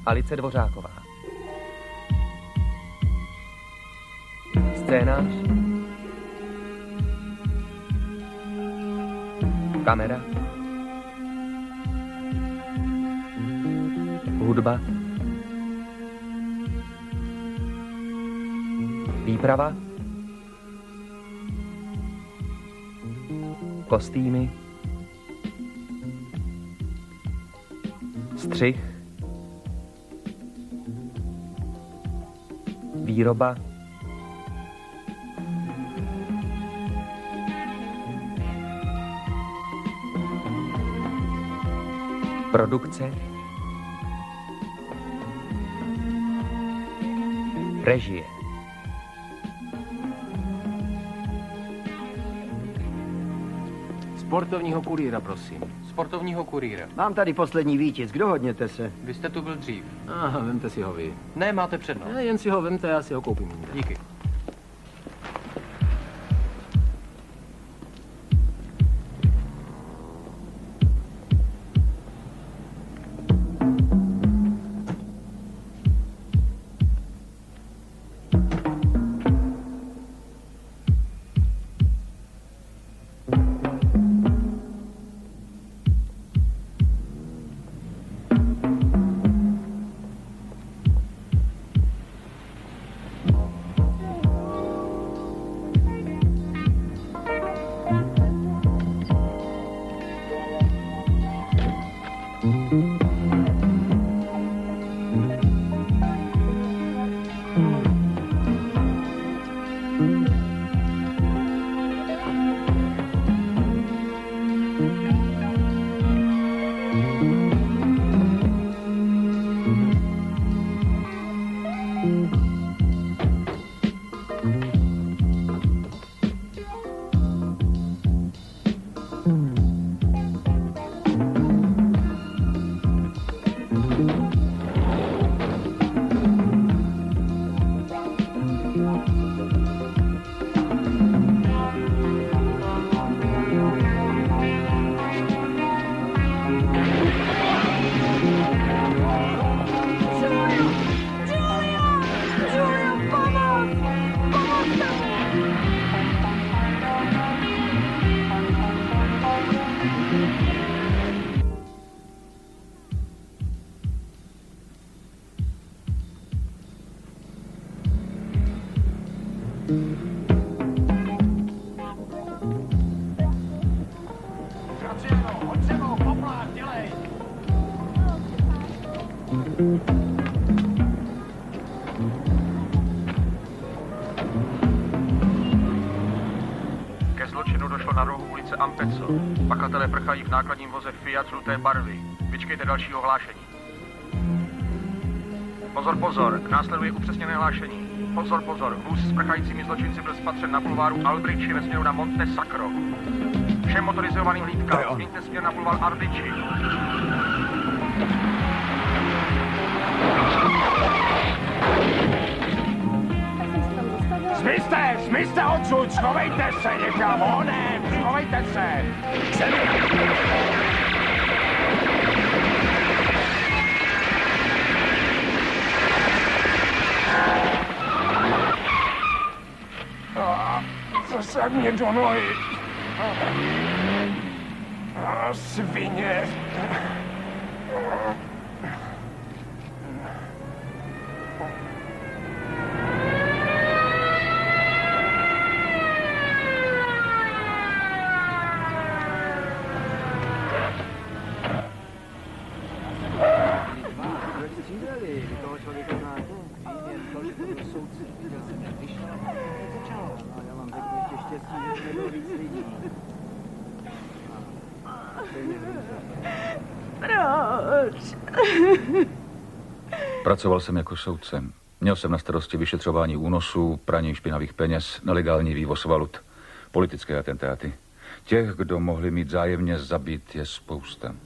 Alice Dvořáková. Scénář, kamera, hudba, výprava, kostýmy, střih, výroba, produkce, režie. Sportovního kurýra, prosím. Sportovního kurýra. Mám tady poslední výtisk, dohodněte se. Vy jste tu byl dřív. Aha, vemte si ho vy. Ne, máte přednost. Ne, jen si ho vemte, já si ho koupím. Díky. Ke zločinu došlo na rohu ulice Ampecl. Pachatelé prchají v nákladním voze Fiat žluté barvy. Vyčkejte dalšího hlášení. Pozor, pozor, následuje upřesněné hlášení. Pozor, pozor, vůz s prchajícími zločinci byl spatřen na bulváru Albrici ve směru na Monte Sacro. Všem motorizovaným hlídkám, změňte směr na bulvár Albrici. Zmizte odsud, schovejte se někam, honem, schovejte se! Zasaď mě do nohy. Svině. Proč? Pracoval jsem jako soudce. Měl jsem na starosti vyšetřování únosů, praní špinavých peněz, nelegální vývoz valut, politické atentáty. Těch, kdo mohli mít zájemně zabít, je spousta.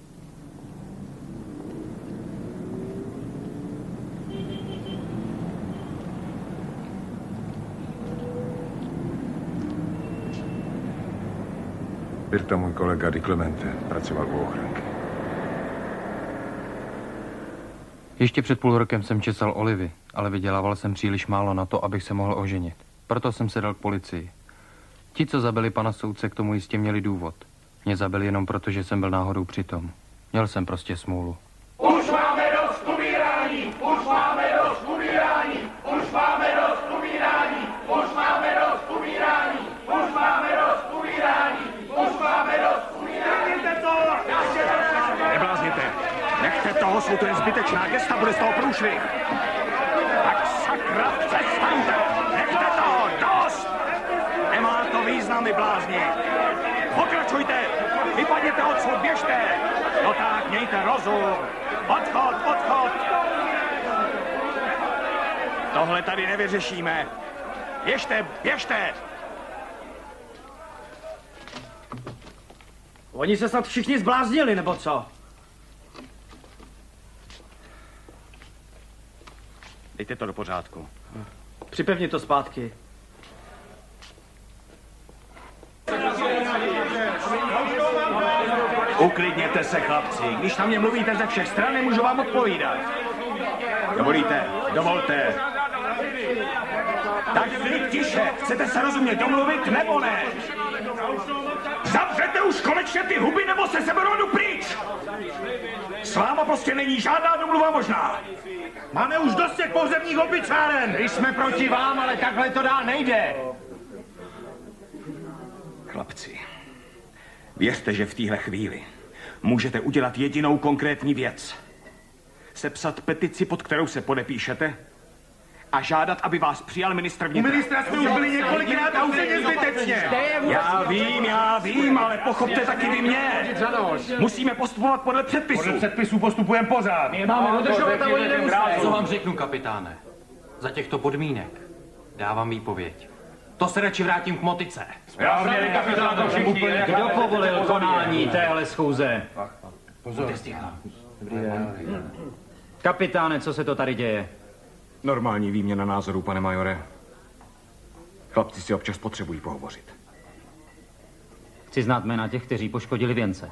Byl to můj kolega Di Clemente, pracoval u ochranky. Ještě před půl rokem jsem česal olivy, ale vydělával jsem příliš málo na to, abych se mohl oženit. Proto jsem se dal k policii. Ti, co zabili pana soudce, k tomu jistě měli důvod. Mě zabili jenom proto, že jsem byl náhodou přitom. Měl jsem prostě smůlu. Už máme dost umírání! Už máme dost umírání! Už máme dost umírání! Už máme dost umírání! Už máme dost umírání! Už máme dost umírání! Nechte to! Neblázněte. Nechte toho, jsou to jen zbytečná gesta, bude z toho průšvih. Tak sakra, přestaňte! Nechte toho, dost! Nemá to význam, vy blázni. Pokračujte! Vypadněte odsud, běžte! No tak, mějte rozum! Odchod, odchod! Tohle tady nevyřešíme. Běžte, běžte! Oni se snad všichni zbláznili, nebo co? Dejte to do pořádku. Připevni to zpátky. Uklidněte se, chlapci. Když na mě mluvíte ze všech stran, nemůžu vám odpovídat. Dovolíte? Dovolte. Tak klid, tiše. Chcete se rozumně domluvit, nebo ne? Zavřete už konečně ty huby, nebo se seberodu pryč! S váma prostě není žádná domluva možná. Máme už dost těch pohřebních opičáren! My jsme proti vám, ale takhle to dál nejde. Chlapci, věřte, že v téhle chvíli můžete udělat jedinou konkrétní věc. Sepsat petici, pod kterou se podepíšete a žádat, aby vás přijal ministr vnitra. U ministra jsme už byli několikrát a úplně zbytečně. Já vím, ale pochopte taky vy mě. Musíme postupovat podle předpisů. Podle předpisů postupujeme pořád. Máme dodržovat a oni nemusí. Co vám řeknu, kapitáne? Za těchto podmínek dávám výpověď. To se radši vrátím k motice. Správně, kapitán, to všichni. Kdo povolil konání téhle schůze? Kapitáne, co se to tady děje? Normální výměna názorů, pane majore. Chlapci si občas potřebují pohovořit. Chci znát jména těch, kteří poškodili věnce.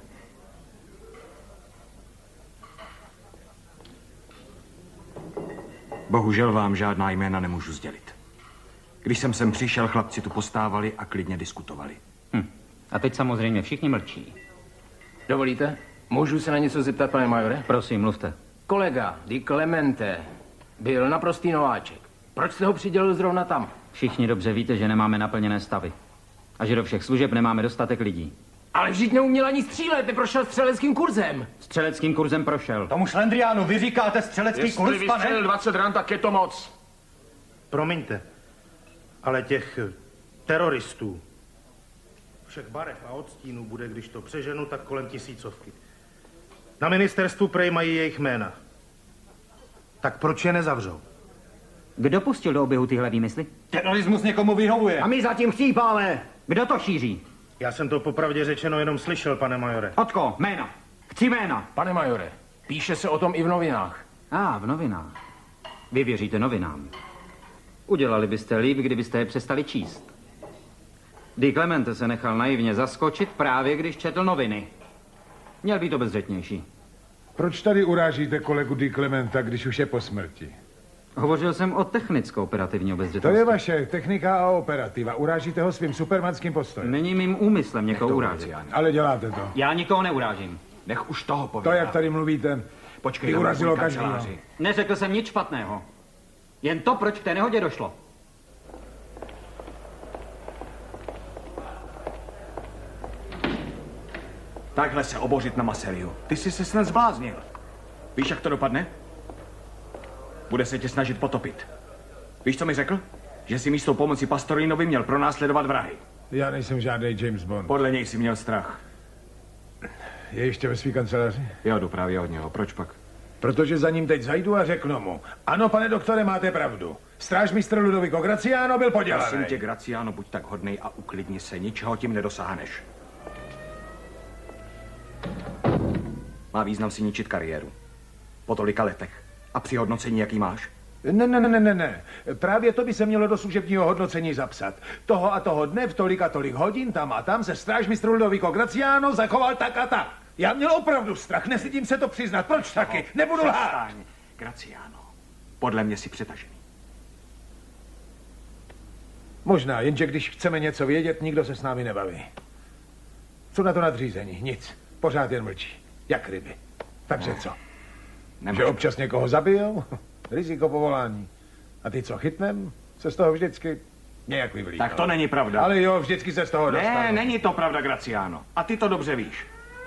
Bohužel vám žádná jména nemůžu sdělit. Když jsem sem přišel, chlapci tu postávali a klidně diskutovali. A teď samozřejmě všichni mlčí. Dovolíte? Můžu se na něco zeptat, pane majore? Prosím, mluvte. Kolega Di Clemente byl naprostý nováček. Proč jste ho přidělil zrovna tam? Všichni dobře víte, že nemáme naplněné stavy. A že do všech služeb nemáme dostatek lidí. Ale vždyť neuměl ani střílet, neprošel střeleckým kurzem. Střeleckým kurzem prošel. Tomu šlendriánu, vy říkáte střelecký kurz, pane? 20 ran, tak je to moc. Promiňte, ale těch teroristů všech barev a odstínů bude, když to přeženu, tak kolem 1000. Na ministerstvu prej mají jejich jména. Tak proč je nezavřou? Kdo pustil do oběhu tyhle výmysly? Terorismus někomu vyhovuje. A my zatím chcípáme. Kdo to šíří? Já jsem to popravdě řečeno jenom slyšel, pane majore. Otko, jména. Chci jména. Pane majore, píše se o tom i v novinách. V novinách. Vy věříte novinám. Udělali byste líp, kdybyste je přestali číst. Di Clemente se nechal naivně zaskočit právě, když četl noviny. Měl být obezřetnější. Proč tady urážíte kolegu Di Clementa, když už je po smrti? Hovořil jsem o technicko-operativní To obezřetnosti. je vaše technika a operativa. Urážíte ho svým supermanským postojem. Není mým úmyslem někoho urážet. Ale děláte to. Já nikoho neurážím. Nech už toho To, povídá. jak tady mluvíte, Počkej, by urazilo každého. Neřekl jsem nic špatného. Jen to, proč k té nehodě došlo. Takhle se obořit na Maseriu. Ty jsi se snad zbláznil. Víš, jak to dopadne? Bude se tě snažit potopit. Víš, co mi řekl? Že si místo pomoci Pastorinovi měl pronásledovat vrahy. Já nejsem žádný James Bond. Podle něj si měl strach. Je ještě ve svý kanceláři? Já jdu právě od něho. Proč pak? Protože za ním teď zajdu a řeknu mu. Ano, pane doktore, máte pravdu. Strážmistr Ludovico Graciano byl podělaný. Prosím tě, Graciano, buď tak hodnej a uklidni se. Ničeho tím nedosáhneš. Má význam si ničit kariéru. Po tolika letech. A při hodnocení, jaký máš? Ne. Právě to by se mělo do služebního hodnocení zapsat. Toho a toho dne v tolik a tolik hodin tam a tam se strážmistr Ludovico Graciano zachoval tak a tak. Já měl opravdu strach, nesytím se to přiznat. Proč taky? Nebudu lhát. Graciano, podle mě si přetažený. Možná, jenže když chceme něco vědět, nikdo se s námi nebaví. Co na to nadřízení? Nic. Pořád jen mlčí. Jak ryby. Takže co? Že občas někoho zabijou? Riziko povolání. A ty, co chytnem, se z toho vždycky nějak vyvlíkal. Tak to není pravda. Ale jo, vždycky se z toho dostanu. Ne, není to pravda, Graciano. A ty to dobře víš.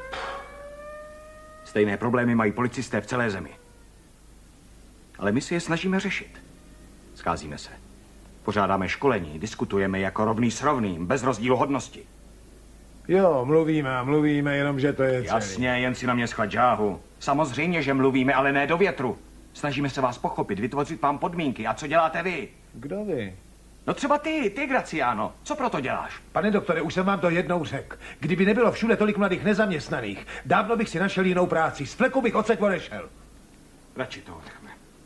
Stejné problémy mají policisté v celé zemi. Ale my si je snažíme řešit. Scházíme se. Pořádáme školení, diskutujeme jako rovný s rovným, bez rozdílu hodnosti. Jo, mluvíme a mluvíme, jenomže to je celý. Jasně, jen si na mě schvat žáhu. Samozřejmě, že mluvíme, ale ne do větru. Snažíme se vás pochopit, vytvořit vám podmínky. A co děláte vy? Kdo vy? No třeba ty, Graciano. Co proto děláš? Pane doktore, už jsem vám to jednou řekl. Kdyby nebylo všude tolik mladých nezaměstnaných, dávno bych si našel jinou práci. Z fleku bych odsaď odešel. Radši to nechme.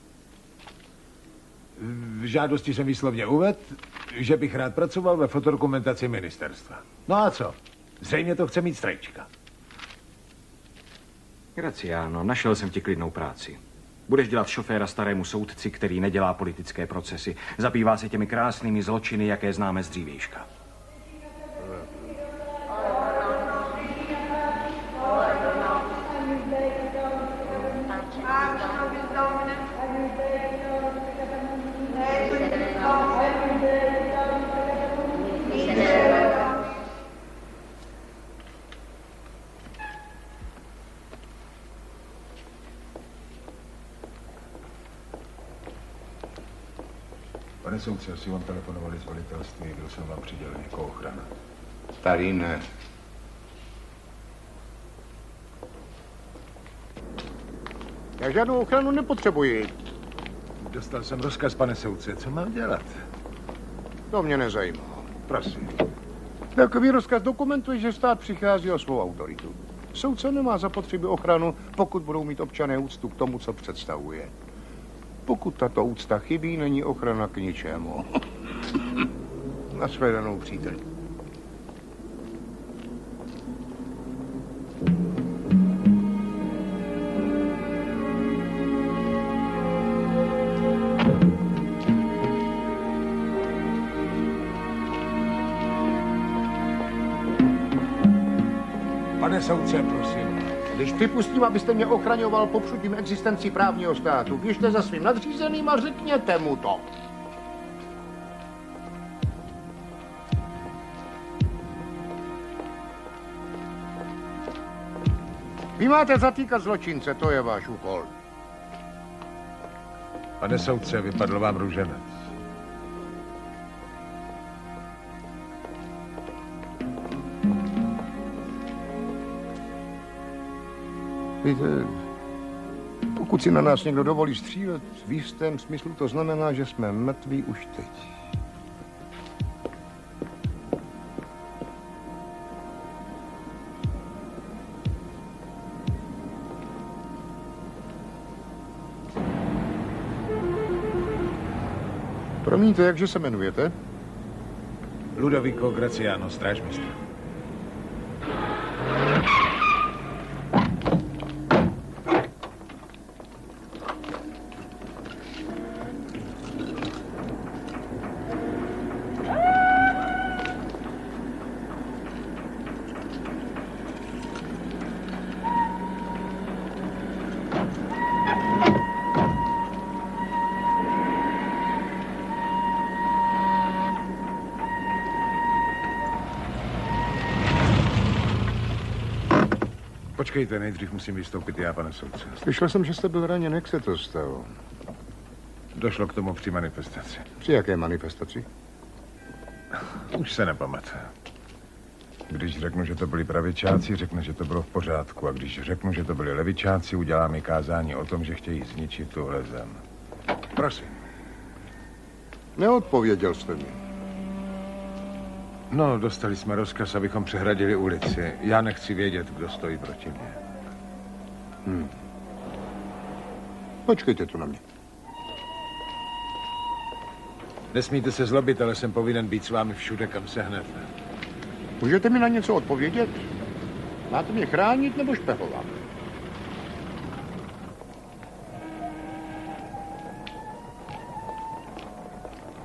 V žádosti jsem výslovně uvedl, že bych rád pracoval ve fotodokumentaci ministerstva. No a co? Zřejmě to chce mít strejčka. Graciano, našel jsem ti klidnou práci. Budeš dělat šoféra starému soudci, který nedělá politické procesy. Zabývá se těmi krásnými zločiny, jaké známe z dřívějška. Pane soudce, asi vám telefonovali z velitelství, byl jsem vám přidělen jako ochrana. Tady ne. Já žádnou ochranu nepotřebuji. Dostal jsem rozkaz, pane soudce, co mám dělat? To mě nezajímá. Prosím. Takový rozkaz dokumentuje, že stát přichází o svou autoritu. Soudce nemá zapotřebí ochranu, pokud budou mít občané úctu k tomu, co představuje. Pokud tato úcta chybí, není ochrana k ničemu. Nashledanou, přítel. Pane soudce, prosím. Když připustím, abyste mě ochraňoval popřutím existenci právního státu, běžte za svým nadřízeným a řekněte mu to. Vy máte zatýkat zločince, to je váš úkol. Pane soudce, vypadl vám růženec. Víte, pokud si na nás někdo dovolí střílet, v jistém smyslu to znamená, že jsme mrtví už teď. Promiňte, jakže se jmenujete? Ludovico Graciano, strážmistr. Počkejte, nejdřív musím vystoupit já, pane soudce. Slyšel jsem, že jste byl raněn, jak se to stalo? Došlo k tomu při manifestaci. Při jaké manifestaci? Už se nepamatuju. Když řeknu, že to byli pravičáci, řekne, že to bylo v pořádku. A když řeknu, že to byli levičáci, udělá mi kázání o tom, že chtějí zničit tuhle zem. Prosím. Neodpověděl jste mi. No, dostali jsme rozkaz, abychom přehradili ulici. Já nechci vědět, kdo stojí proti mně. Počkejte tu na mě. Nesmíte se zlobit, ale jsem povinen být s vámi všude, kam se hnete. Můžete mi na něco odpovědět? Máte mě chránit nebo špehovat?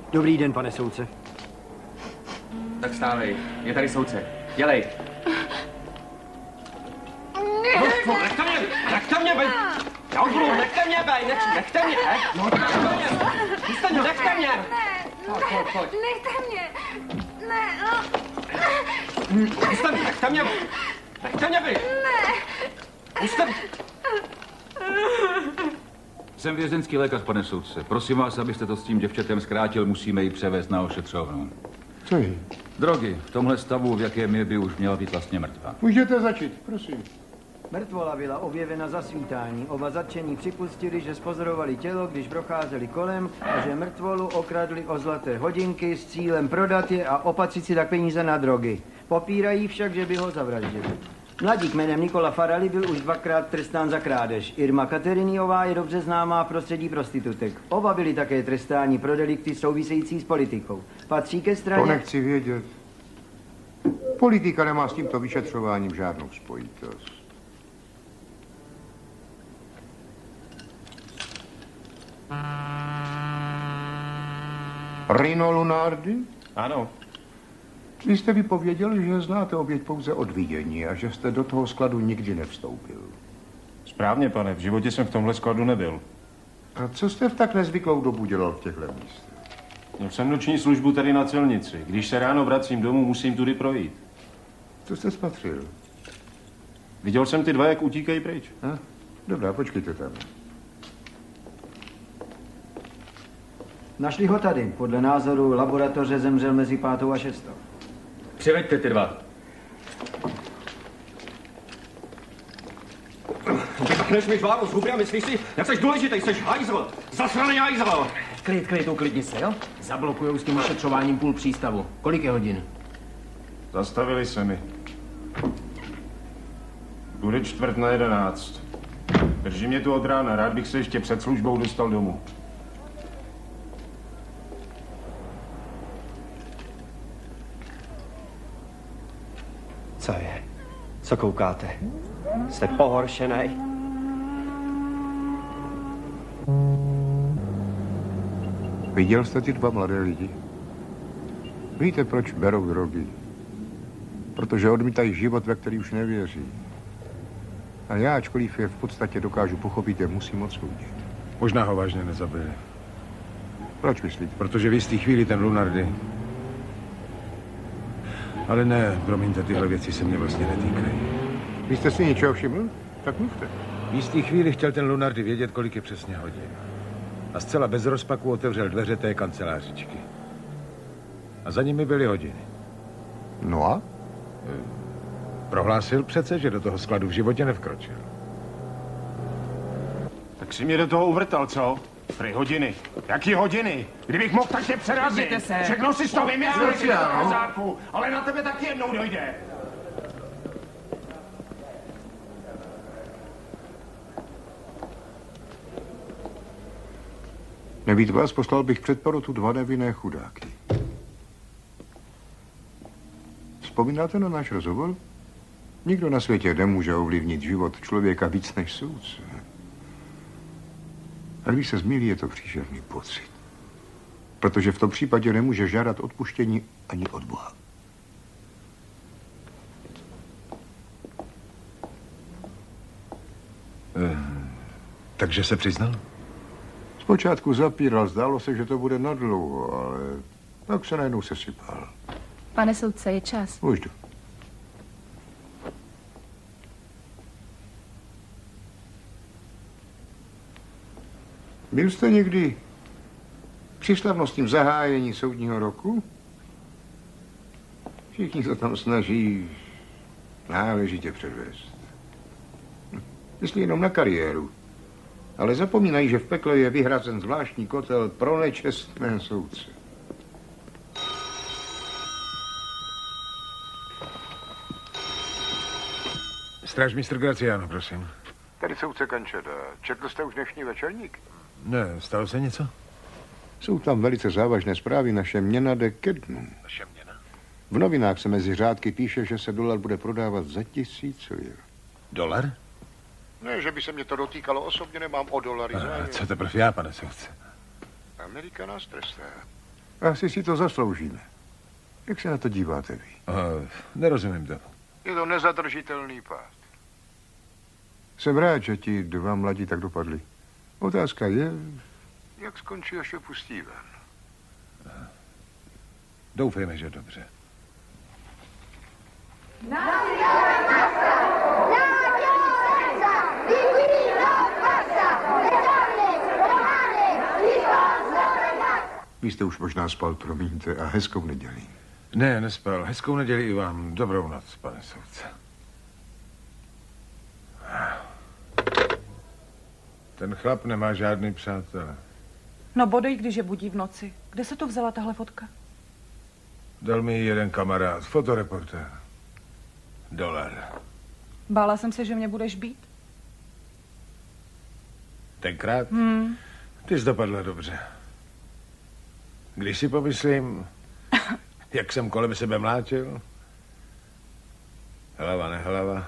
Dobrý den, pane soudce. Tak stávej, je tady soudce. Dělej. Nechte mě, bej! Já už budu, nechte mě, bej! Nechte mě! Nechte mě! Pojď. Nechte mě! Ne, Nechte mě! Nechte mě, bej! Ne! Puste! Jsem vězeňský lékař, pane soudce. Prosím vás, abyste to s tím děvčetem zkrátil, musíme ji převést na ošetřovnu. Co je? Drogy. V tomhle stavu, v jakém je, by už měla být vlastně mrtvá. Můžete začít, prosím. Mrtvola byla objevena za svítání. Oba zatčení připustili, že spozorovali tělo, když procházeli kolem a že mrtvolu okradli o zlaté hodinky s cílem prodat je a opatřit si tak peníze na drogy. Popírají však, že by ho zavraždili. Mladík jménem Nikola Farali byl už 2krát trestán za krádež. Irma Kateriniová je dobře známá v prostředí prostitutek. Oba byli také trestáni pro delikty související s politikou. Patří ke straně... To nechci vědět. Politika nemá s tímto vyšetřováním žádnou spojitost. Rino Lunardi? Ano. Vy jste vypověděl, že znáte oběť pouze od vidění a že jste do toho skladu nikdy nevstoupil. Správně, pane, v životě jsem v tomhle skladu nebyl. A co jste v tak nezvyklou dobu dělal v těchto místech? Měl jsem noční službu tady na celnici. Když se ráno vracím domů, musím tudy projít. Co jste spatřil? Viděl jsem ty dva, jak utíkají pryč. Dobrá, počkejte tam. Našli ho tady. Podle názoru laboratoře zemřel mezi 5. a 6. Přiveďte ty dva. Nechneš mi žváru z huby a myslíš si, jak jsi důležitý, jsi hajzl. Zasraný hajzl. Klid, uklidni se, jo? Zablokujou s tím ošetřováním půl přístavu. Kolik je hodin? Zastavili se mi. Bude 10:45. Drží mě tu od rána, rád bych se ještě před službou dostal domů. Co je? Co koukáte? Jste pohoršenej? Viděl jste ty dva mladé lidi? Víte, proč berou drogy? Protože odmítají život, ve který už nevěří. A já, ačkoliv je v podstatě dokážu pochopit, je musím odsoudit. Možná ho vážně nezabili. Proč myslíte? Protože v jistý chvíli ten Lunardi... Ale ne, promiňte, tyhle věci se mě vlastně netýkají. Vy jste si něčeho všiml? Tak mluvte. V jistý chvíli chtěl ten Lunardi vědět, kolik je přesně hodin. A zcela bez rozpaku otevřel dveře té kancelářičky. A za nimi byly hodiny. No a? Prohlásil přece, že do toho skladu v životě nevkročil. Tak si mě do toho uvrtal, co? Prý hodiny. Jaký hodiny? Kdybych mohl, tak tě přerazit. Všechno si to vymyslel, ale na tebe taky jednou dojde. Nebýt vás, poslal bych před porotu 2 nevinné chudáky. Vzpomínáte na náš rozhovor? Nikdo na světě nemůže ovlivnit život člověka víc než soudce. A když se zmýlí, je to příšerný pocit. Protože v tom případě nemůže žádat odpuštění ani od Boha. Takže se přiznal? Zpočátku zapíral, zdálo se, že to bude nadlouho, ale tak se najednou sesypal. Pane soudce, je čas. Už jdu. Byl jste někdy při slavnostním zahájení soudního roku? Všichni se tam snaží náležitě předvést. Myslí jenom na kariéru. Ale zapomínají, že v pekle je vyhrazen zvláštní kotel pro nečestné soudce. Strážmistr Graciano, prosím. Tady soudce Kančeda. Četl jste už dnešní večerník? Ne, stalo se něco? Jsou tam velice závažné zprávy. Naše měna jde ke dnu. Naše měna? V novinách se mezi řádky píše, že se dolar bude prodávat za 1000 liber. Dolar? Ne, že by se mě to dotýkalo osobně, nemám o dolary. Co teprve já, pane soudce? Amerika nás trestá. Asi si to zasloužíme. Jak se na to díváte vy? Nerozumím to. Je to nezadržitelný pád. Jsem rád, že ti dva mladí tak dopadli. Otázka je, jak skončí, až je pustí ven. Doufejme, že dobře. Vy jste už možná spal, promiňte, a hezkou neděli. Ne, nespal. Hezkou neděli i vám. Dobrou noc, pane soudce. Ten chlap nemá žádný přátelé. No bodej, když je budí v noci. Kde se to vzala tahle fotka? Dal mi jeden kamarád, fotoreportér. $1. Bála jsem se, že mě budeš bít. Tenkrát? Ty jsi dopadla dobře. Když si pomyslím, jak jsem kolem sebe mlátil, hlava nehlava.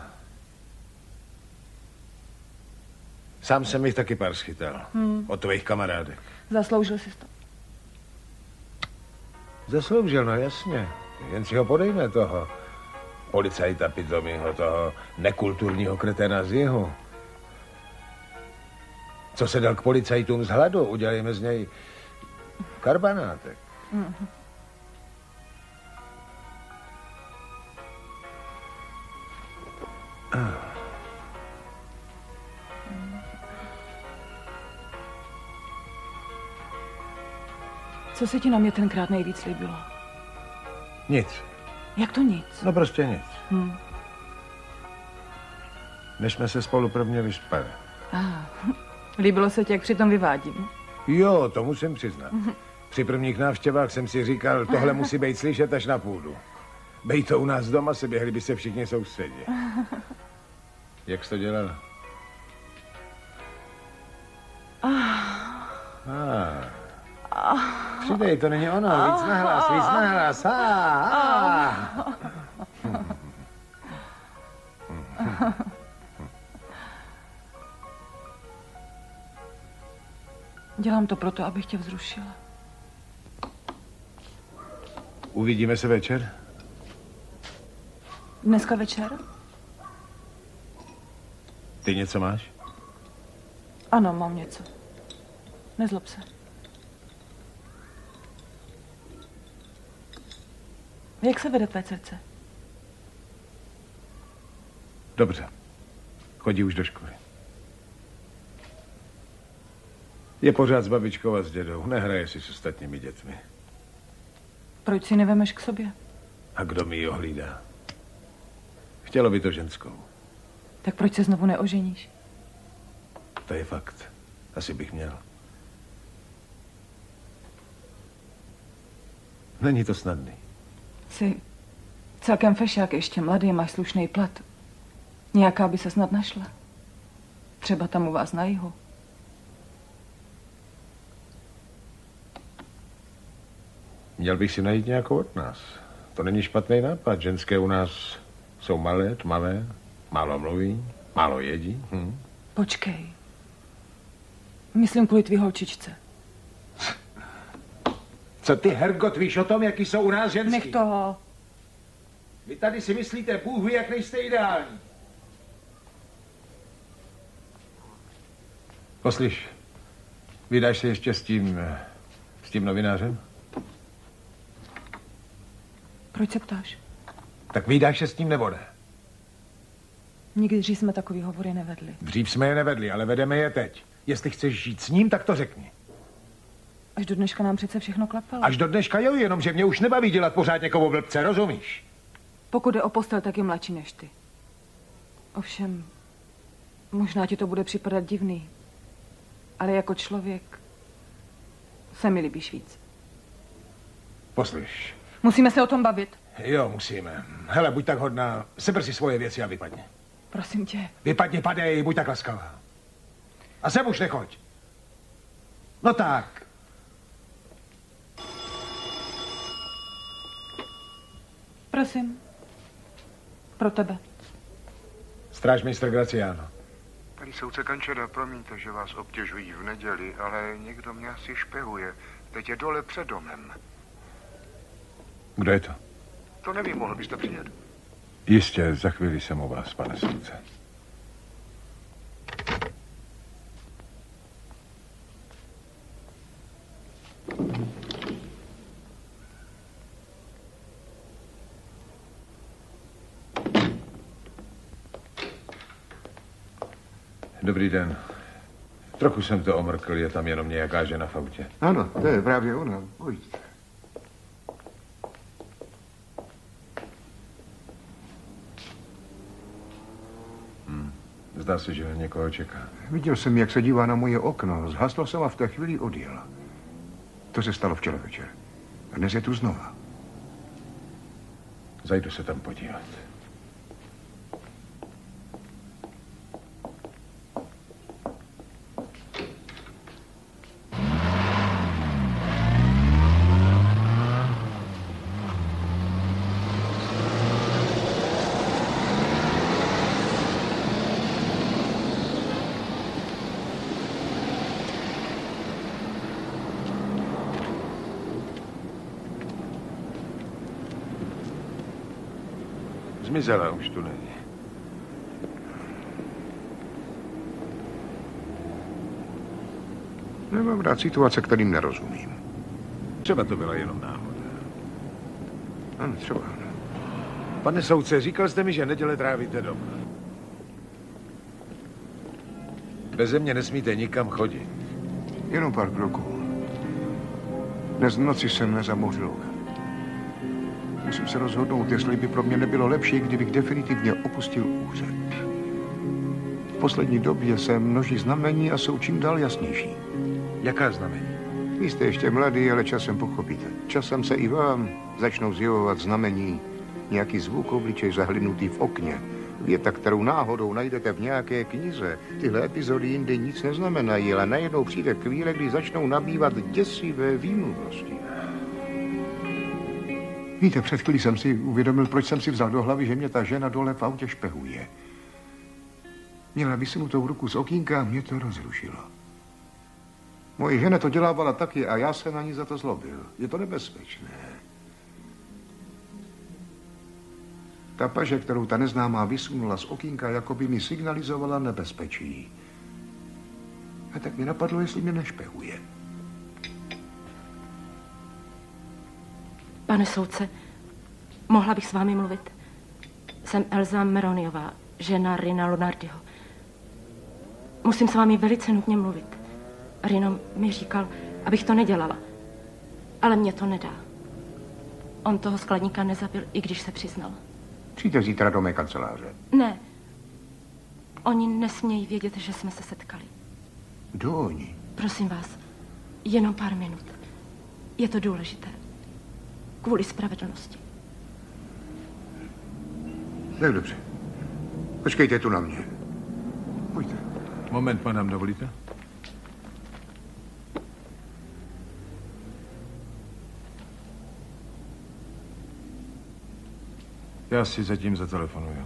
Sám jsem jich taky pár schytal. Od tvých kamarádek. Zasloužil jsi to. Zasloužil, no jasně. Jen si ho podejme toho policajta pitomýho, toho nekulturního kreténa z jihu. Co se dal k policajtům z hladu, udělejme z něj karbanátek. Co se ti na mě tenkrát nejvíc líbilo? Nic. Jak to nic? No prostě nic. Než jsme se spolu prvně vyspali. Líbilo se ti, jak přitom vyvádím? Jo, to musím přiznat. Při prvních návštěvách jsem si říkal, tohle musí být slyšet až na půdu. Bej to u nás doma, se běhli by se všichni sousedě. Jak jsi to dělala? Přidej, to není ono, víc nahlas. Dělám to proto, abych tě vzrušila. Uvidíme se večer? Dneska večer? Ty něco máš? Ano, mám něco. Nezlob se. Jak se vede tvé srdce? Dobře. Chodí už do školy. Je pořád s babičkou a s dědou. Nehraje si s ostatními dětmi. Proč si nevemeš k sobě? A kdo mi ji ohlídá? Chtělo by to ženskou. Tak proč se znovu neoženíš? To je fakt. Asi bych měl. Není to snadný. Jsi celkem fešák, ještě mladý, máš slušný plat. Nějaká by se snad našla. Třeba tam u vás na jihu. Měl bych si najít nějakou od nás. To není špatný nápad. Ženské u nás jsou malé, tmavé, málo mluví, málo jedí. Počkej. Myslím kvůli tvý holčičce. Co ty, Hergot, víš o tom, jaký jsou u nás ženský? Nech toho. Vy tady si myslíte, Bůh ví, jak nejste ideální. Poslyš, vydáš se ještě s tím novinářem? Proč se ptáš? Tak vydáš se s tím nebo ne? Nikdy dřív jsme takový hovory nevedli. Dřív jsme je nevedli, ale vedeme je teď. Jestli chceš žít s ním, tak to řekni. Až do dneška nám přece všechno klapalo. Až do dneška jo, jenomže mě už nebaví dělat pořád někoho blbce, rozumíš? Pokud je o postel, tak je mladší než ty. Ovšem, možná ti to bude připadat divný, ale jako člověk se mi líbíš víc. Poslyš. Musíme se o tom bavit. Jo, musíme. Hele, buď tak hodná, sebr si svoje věci a vypadni. Prosím tě. Vypadni, padej, buď tak laskavá. A sem už nechoď. No tak. Prosím. Pro tebe. Strážmistr Graciano. Paní soudce Kančera, promiňte, že vás obtěžují v neděli, ale někdo mě asi špehuje. Teď je dole před domem. Kdo je to? To nevím, mohl byste přijet? Jistě, za chvíli jsem u vás, pane soudce. Dobrý den. Trochu jsem to omrkl, je tam jenom nějaká žena v autě. Ano, to je právě ona. Pojďte. Zdá se, že někoho čeká. Viděl jsem, jak se dívá na moje okno. Zhasl jsem a v té chvíli odjel. To se stalo včera večer. A dnes je tu znova. Zajdu se tam podívat. Zmizela, už tu není. Nemám rád situace, kterým nerozumím. Třeba to byla jenom náhoda. Ano, třeba. Pane soudce, říkal jste mi, že neděle trávíte doma. Beze mě nesmíte nikam chodit. Jenom pár kroků. Dnes v noci jsem nezamořil. Musím se rozhodnout, jestli by pro mě nebylo lepší, kdybych definitivně opustil úřad. V poslední době se množí znamení a jsou čím dál jasnější. Jaká znamení? Vy jste ještě mladý, ale časem pochopíte. Časem se i vám začnou zjevovat znamení. Nějaký zvuk, obličej zahlinutý v okně. Věta, kterou náhodou najdete v nějaké knize. Tyhle epizody jindy nic neznamenají, ale najednou přijde chvíle, kdy začnou nabývat děsivé výmluvnosti. Víte, před chvílí jsem si uvědomil, proč jsem si vzal do hlavy, že mě ta žena dole v autě špehuje. Měla vysunutou ruku z okýnka a mě to rozrušilo. Moje žena to dělávala taky a já se na ní za to zlobil. Je to nebezpečné. Ta paže, kterou ta neznámá vysunula z okýnka, jako by mi signalizovala nebezpečí. A tak mi napadlo, jestli mě nešpehuje. Pane soudce, mohla bych s vámi mluvit? Jsem Elza Meroniová, žena Rina Lunardiho. Musím s vámi velice nutně mluvit. Rino mi říkal, abych to nedělala. Ale mě to nedá. On toho skladníka nezabil, i když se přiznal. Přijďte zítra do mé kanceláře. Ne. Oni nesmějí vědět, že jsme se setkali. Kdo oni? Prosím vás, jenom pár minut. Je to důležité. Kvůli spravedlnosti. Tak dobře. Počkejte tu na mě. Pojďte. Moment, panám, dovolíte? Já si zatím zatelefonuju.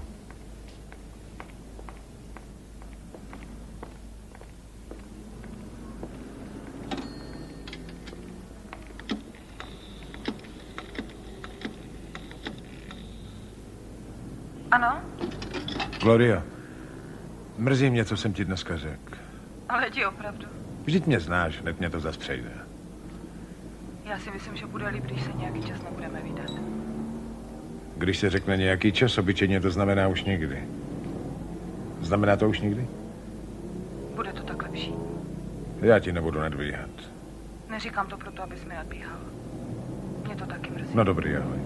Ano? Gloria, mrzí mě, co jsem ti dneska řekl. Ale ti opravdu. Vždyť mě znáš, hned mě to zas přejde. Já si myslím, že bude líp, když se nějaký čas nebudeme vídat. Když se řekne nějaký čas, obyčejně to znamená už nikdy. Znamená to už nikdy? Bude to tak lepší. Já ti nebudu nadbíhat. Neříkám to proto, abys mi nadbíhal. Mě to taky mrzí. No dobrý, ahoj.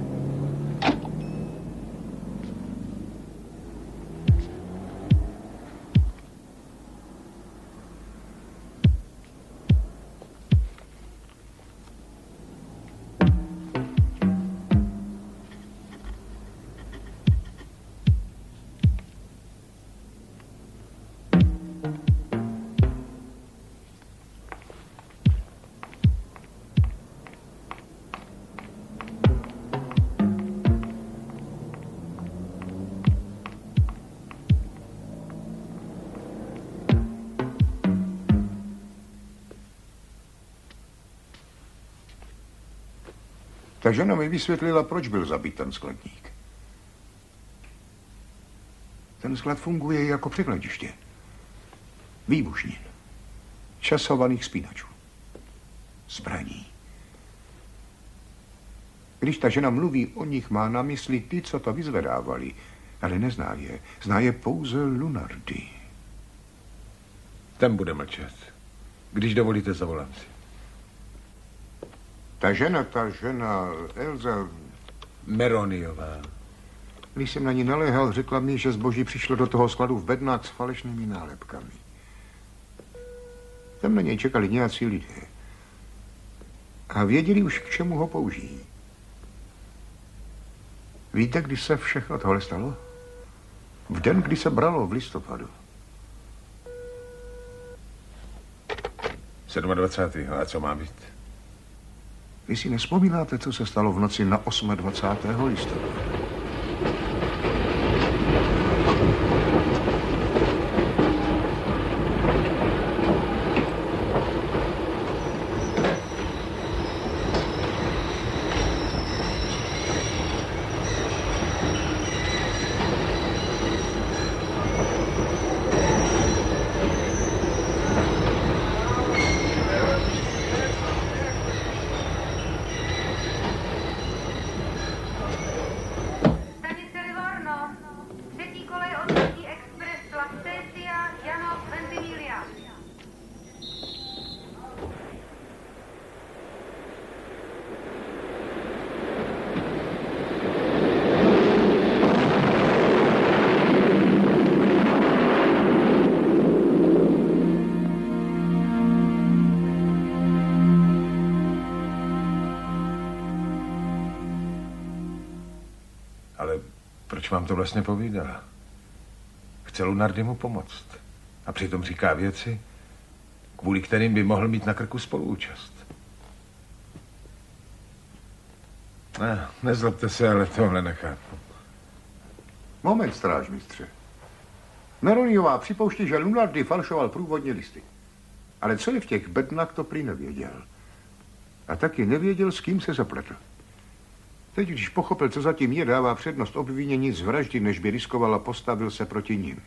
Ta žena mi vysvětlila, proč byl zabit ten skladník. Ten sklad funguje jako překladiště. Výbušnin. Časovaných spínačů. Zbraní. Když ta žena mluví o nich, má na mysli ty, co to vyzvedávali, ale nezná je. Zná je pouze Lunardi. Ten bude mlčet. Když dovolíte, zavolám si. Ta žena, Elza... Meroniová. Když jsem na ní naléhal, řekla mi, že zboží přišlo do toho skladu v bednách s falešnými nálepkami. Tam na něj čekali nějací lidé. A věděli už, k čemu ho použijí. Víte, kdy se všechno tohle stalo? V den, kdy se bralo, v listopadu. 27. A co má být? Vy si nevzpomínáte, co se stalo v noci na 28. listopadu? Proč vám to vlastně povídala? Chce Lunardimu pomoct. A přitom říká věci, kvůli kterým by mohl mít na krku spoluúčast. Nezlobte se, ale tohle nechápu. Moment, strážmistře. Meroniová připouští, že Lunardi falšoval průvodní listy. Ale co je v těch bednách, to prý nevěděl. A taky nevěděl, s kým se zapletl. Teď, když pochopil, co zatím je, dává přednost obvinění z vraždy, než by riskoval a postavil se proti nim.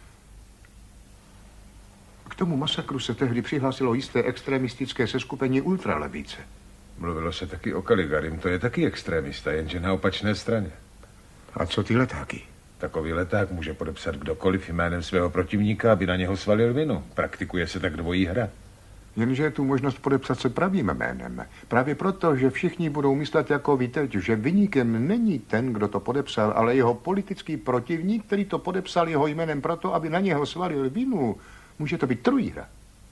K tomu masakru se tehdy přihlásilo jisté extremistické seskupení ultralevice. Mluvilo se taky o Caligarim, to je taky extremista, jenže na opačné straně. A co ty letáky? Takový leták může podepsat kdokoliv jménem svého protivníka, aby na něho svalil vinu. Praktikuje se tak dvojí hra. Jenže je tu možnost podepsat se pravým jménem. Právě proto, že všichni budou myslet jako vy teď, že viníkem není ten, kdo to podepsal, ale jeho politický protivník, který to podepsal jeho jménem proto, aby na něho svalil vinu. Může to být trojhra.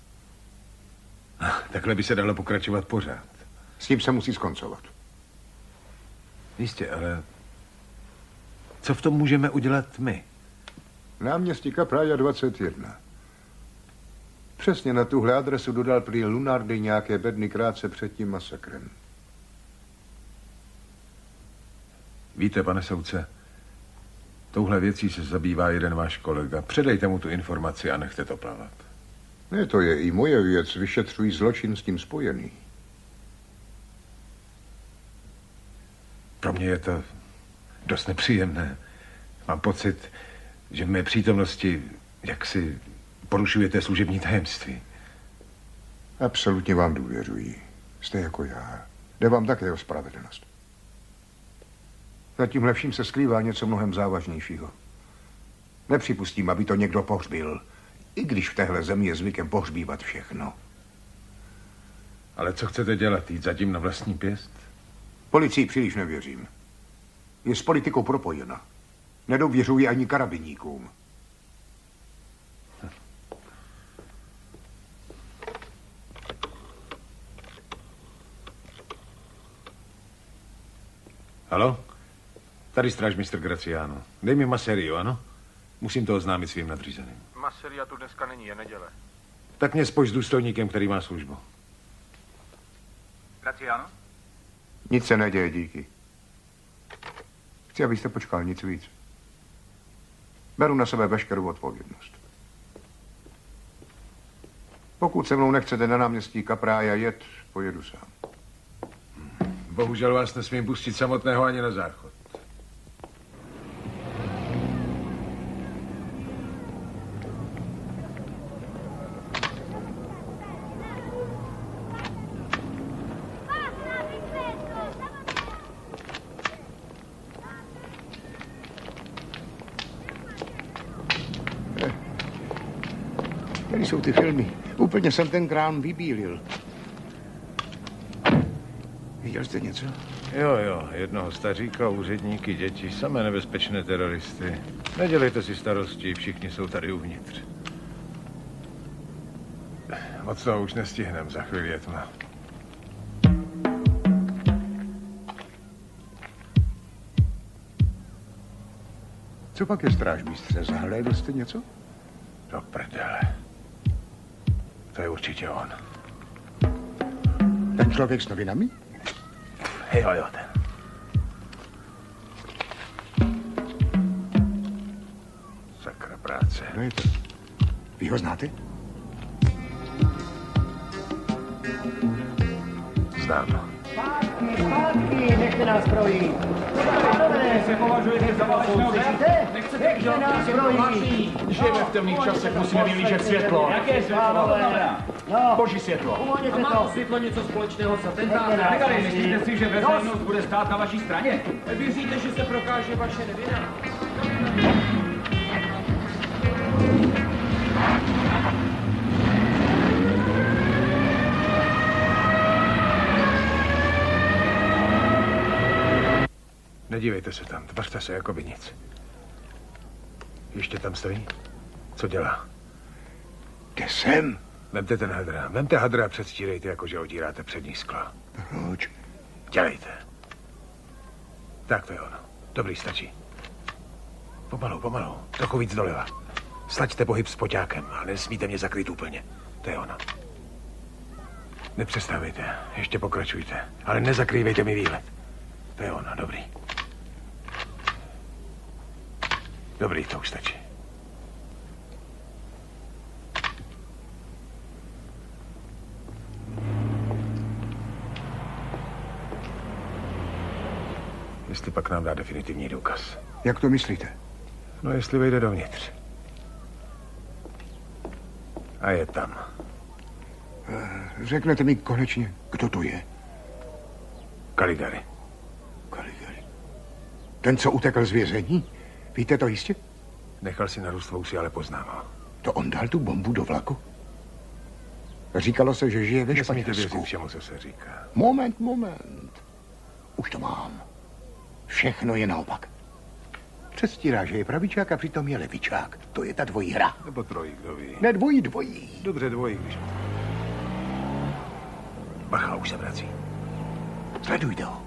Takhle by se dalo pokračovat pořád. S tím se musí skoncovat. Jistě, ale co v tom můžeme udělat my? Náměstí Kaprája 21. Přesně na tuhle adresu dodal prý Lunardi nějaké bedny krátce před tím masakrem. Víte, pane soudce, touhle věcí se zabývá jeden váš kolega. Předejte mu tu informaci a nechte to plavat. Ne, to je i moje věc. Vyšetřují zločin s tím spojený. Pro mě je to dost nepříjemné. Mám pocit, že v mé přítomnosti jaksi porušujete služební tajemství. Absolutně vám důvěřuji. Jste jako já. Jde vám také o spravedlnost. Za tímhle vším se skrývá něco mnohem závažnějšího. Nepřipustím, aby to někdo pohřbil. I když v téhle zemi je zvykem pohřbívat všechno. Ale co chcete dělat? Jít zatím na vlastní pěst? Policii příliš nevěřím. Je s politikou propojena. Nedůvěřuji ani karabiníkům. Halo? Tady strážmistr Graciano. Dej mi Maserio, ano? Musím to oznámit svým nadřízeným. Maseria tu dneska není, je neděle. Tak mě spoj s důstojníkem, který má službu. Graciano? Nic se neděje, díky. Chci, abyste počkal, nic víc. Beru na sebe veškerou odpovědnost. Pokud se mnou nechcete na náměstí Kaprája jet, pojedu sám. Bohužel vás nesmím pustit samotného ani na záchod. Tady jsou ty filmy. Úplně jsem ten krám vybílil. Viděl jste něco? Jo, jednoho staříka, úředníky, děti, samé nebezpečné teroristy. Nedělejte si starosti, všichni jsou tady uvnitř. Moc toho už nestihnem, za chvíli je tma. Co pak je, strážmistře? Zahlédl jste něco? Do prdele. To je určitě on. Ten člověk s novinami? Jo, ten. Sakra práce. No je to. Vy ho znáte? Znám. Zpátky, nechte nás projít. Se považujete za válečného Nechte nás projít. Žijeme v temných časech, musíme vyhlížet světlo. Jaké světlo? Boží světlo. Uvolněte Má to světlo něco společného s atentátem? Negary, myslíte si, že veřejnost bude stát na vaší straně? Věříte, že se prokáže vaše nevina? Nedívejte se tam, tvařte se jako by nic. Ještě tam stojí? Co dělá? Kde jsem? Vemte ten hadra. Vemte hadra a předstírejte, jako že odíráte přední sklo. Proč? Dělejte. Tak to je ono. Dobrý, stačí. Pomalu. Trochu víc doleva. Slaďte pohyb s poťákem, ale nesmíte mě zakrýt úplně. To je ono. Nepřestávejte. Ještě pokračujte. Ale nezakrývejte mi výhled. To je ono. Dobrý. Dobrý, to už stačí. Jestli pak nám dá definitivní důkaz. Jak to myslíte? No, jestli vejde dovnitř. A je tam. Řeknete mi konečně, kdo to je? Caligari. Caligari. Ten, co utekl z vězení? Víte to jistě? Nechal si narůst vousy, ale poznám ho. To on dal tu bombu do vlaku? Říkalo se, že žije ve Španělsku. Španělsku. Věřit všemu, co se říká. Moment. Už to mám. Všechno je naopak. Předstírá, že je pravičák a přitom je levičák. To je ta dvojí hra. Nebo trojí, kdo ví. Ne, dvojí. Dobře, dvojí, když... Bacha, už se vrací. Sledujte ho.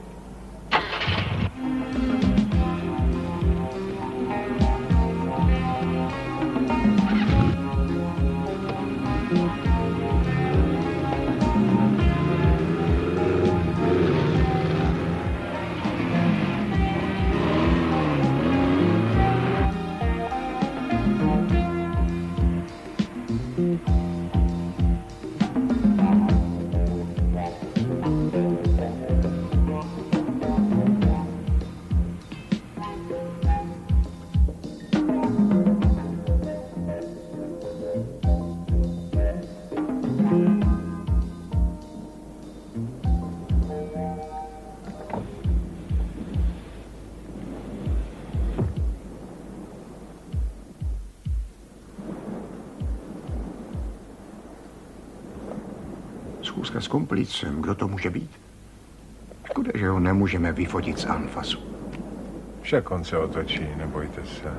Schůzka s komplicem, kdo to může být? Škoda, že ho nemůžeme vyfotit z anfasu. Však on se otočí, nebojte se.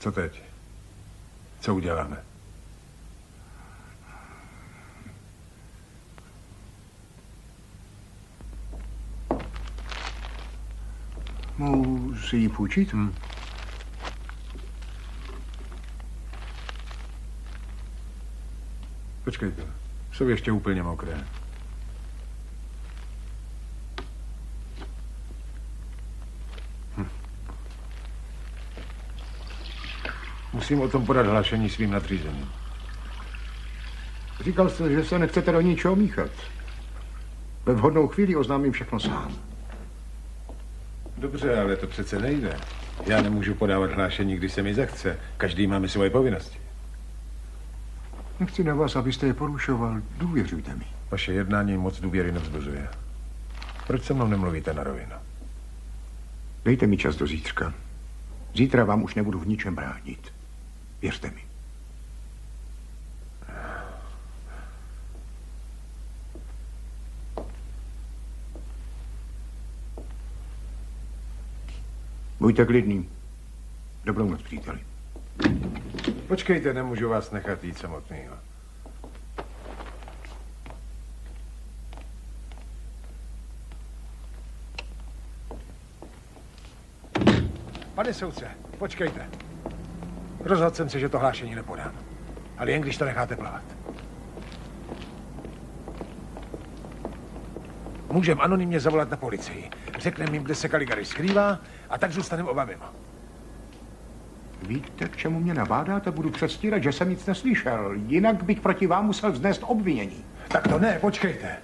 Co teď? Co uděláme? Mohu si ji půjčit? Počkejte, jsou ještě úplně mokré. Musím o tom podat hlášení svým nadřízeným. Říkal jste, že se nechcete do ničeho míchat. Ve vhodnou chvíli oznámím všechno sám. Dobře, ale to přece nejde. Já nemůžu podávat hlášení, když se mi zachce. Každý máme svoje povinnosti. Nechci na vás, abyste je porušoval. Důvěřujte mi. Vaše jednání moc důvěry nevzbuzuje. Proč se mnou nemluvíte na rovinu? Dejte mi čas do zítřka. Zítra vám už nebudu v ničem bránit. Věřte mi. Buďte klidný. Dobrou noc, příteli. Počkejte, nemůžu vás nechat jít samotnýho. Pane soudce, počkejte. Rozhodl jsem se, že to hlášení nepodám. Ale jen když to necháte plavat. Můžeme anonymně zavolat na policii. Řekneme jim, kde se Caligari skrývá a tak zůstaneme oba mimo. Víte, k čemu mě nabádáte? Budu předstírat, že jsem nic neslyšel. Jinak bych proti vám musel vznést obvinění. Tak to ne, počkejte.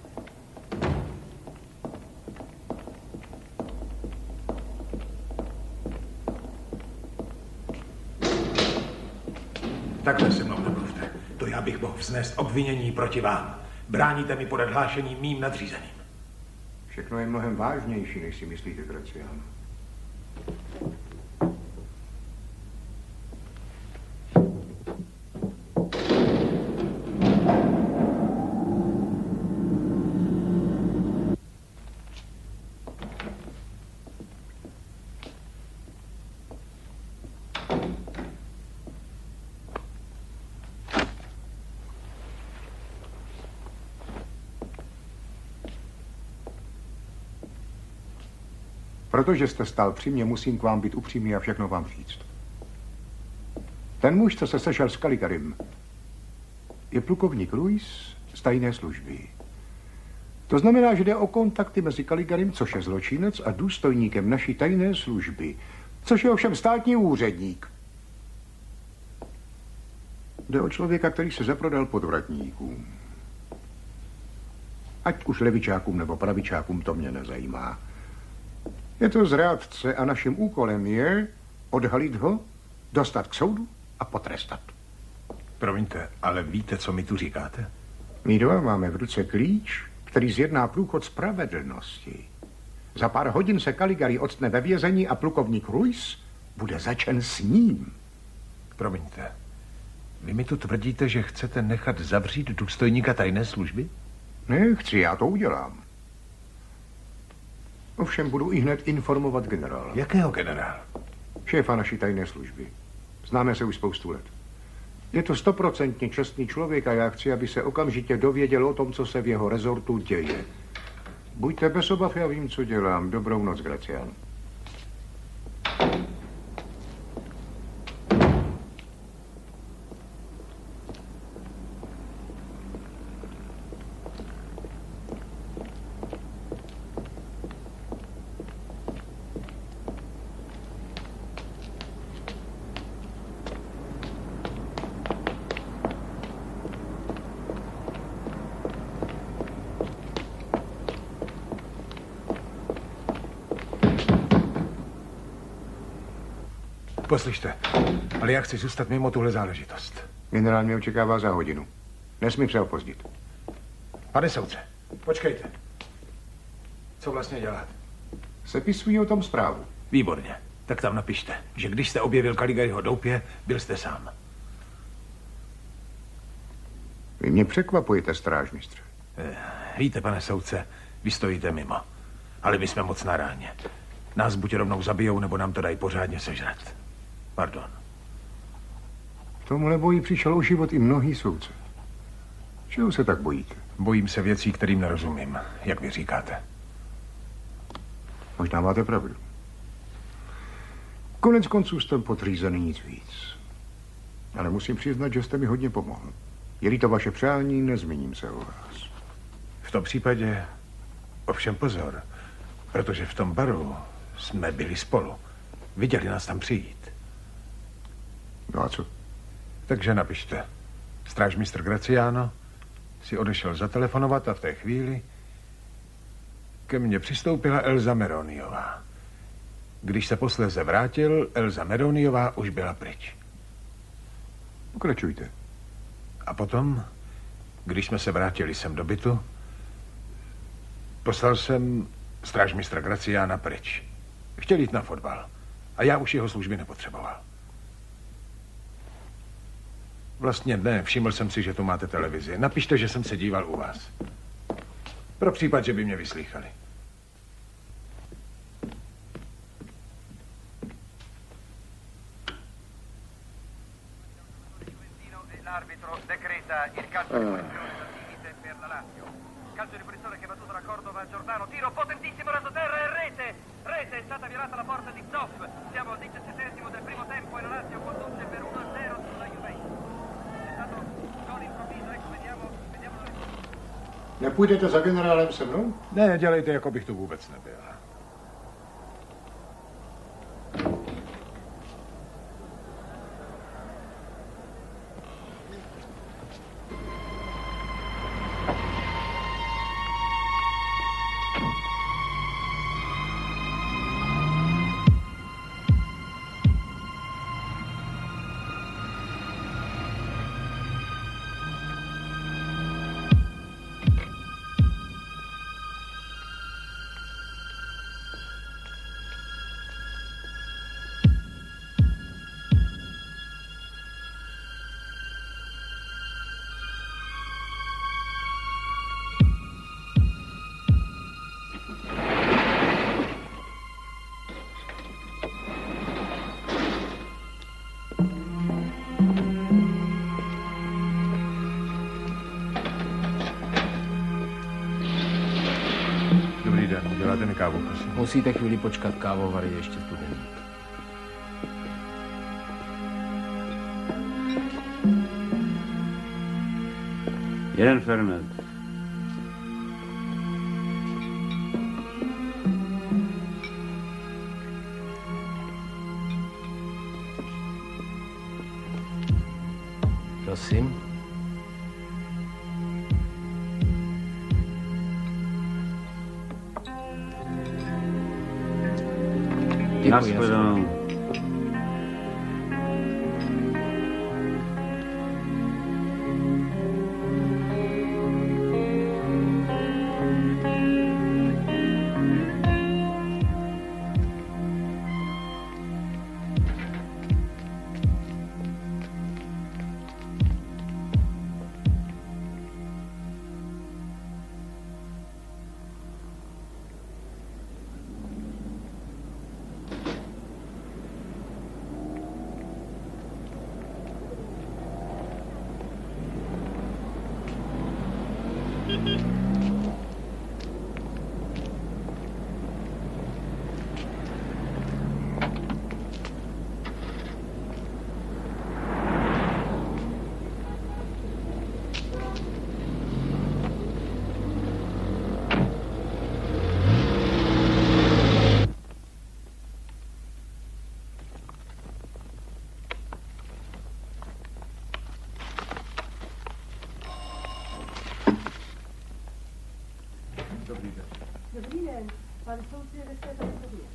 Takhle se mnou nemluvte. To já bych mohl vznést obvinění proti vám. Bráníte mi podat hlášení mým nadřízeným. Všechno je mnohem vážnější, než si myslíte, Graciano. Protože jste stál při mně, musím k vám být upřímný a všechno vám říct. Ten muž, co se sešel s Caligarim, je plukovník Ruiz z tajné služby. To znamená, že jde o kontakty mezi Caligarim, což je zločinec, a důstojníkem naší tajné služby, což je ovšem státní úředník. Jde o člověka, který se zaprodal podvratníkům. Ať už levičákům nebo pravičákům, to mě nezajímá. Je to zrádce a naším úkolem je odhalit ho, dostat k soudu a potrestat. Promiňte, ale víte, co mi tu říkáte? My dva máme v ruce klíč, který zjedná průchod spravedlnosti. Za pár hodin se Caligari odstne ve vězení a plukovník Ruiz bude začen s ním. Promiňte, vy mi tu tvrdíte, že chcete nechat zavřít důstojníka tajné služby? Nechci, já to udělám. Ovšem budu i hned informovat generála. Jakého generála? Šéfa naší tajné služby. Známe se už spoustu let. Je to 100% čestný člověk a já chci, aby se okamžitě dověděl o tom, co se v jeho rezortu děje. Buďte bez obav, já vím, co dělám. Dobrou noc, Graciano. Poslyšte, ale já chci zůstat mimo tuhle záležitost. Generál mě očekává za hodinu. Nesmím se opozdit. Pane soudce, počkejte. Co vlastně dělat? Sepisuji o tom zprávu. Výborně. Tak tam napište, že když jste objevil Caligariho doupě, byl jste sám. Vy mě překvapujete, strážmistře. Víte, pane soudce, vy stojíte mimo. Ale my jsme moc na ráně. Nás buď rovnou zabijou, nebo nám to dají pořádně sežrat. Pardon. Tomuhle boji přišel o život i mnohý soudce. Čeho se tak bojíte? Bojím se věcí, kterým nerozumím, jak vy říkáte. Možná máte pravdu. Konec konců jste podřízený, nic víc. Ale musím přiznat, že jste mi hodně pomohl. Je-li to vaše přání, nezmíním se o vás. V tom případě ovšem pozor, protože v tom baru jsme byli spolu. Viděli nás tam přijít. No a co? Takže napište. Strážmistr Graciano si odešel zatelefonovat a v té chvíli ke mně přistoupila Elza Meroniová. Když se posléze vrátil, Elza Meroniová už byla pryč. Pokračujte. A potom, když jsme se vrátili sem do bytu, poslal jsem strážmistra Graciana pryč. Chtěl jít na fotbal a já už jeho služby nepotřeboval. Vlastně ne, všiml jsem si, že tu máte televizi. Napište, že jsem se díval u vás. Pro případ, že by mě vyslýchali. L'arbitro decreta il calcio di punizione dal limite per la Lazio. Calcio di punizione che è battuto da Cordova a Giordano. Tiro potentissimo, raso terra e rete. Rete, è stata violata la porta di Zoff. Siamo al 17esimo del primo tempo e la Lazio conduce per 1-0 sulla Juventus. È stato gol improvviso, ecco, vediamo. Nepůjdete za generálem se mnou? Ne, dělejte, jako bych tu vůbec nebyl. Uděláte mi kávu, prosím. Musíte chvíli počkat, kávovar je ještě studený. Jeden ferment. Prosím. Nashledanou. Dobrý den, pan soudce je ve své pracovně.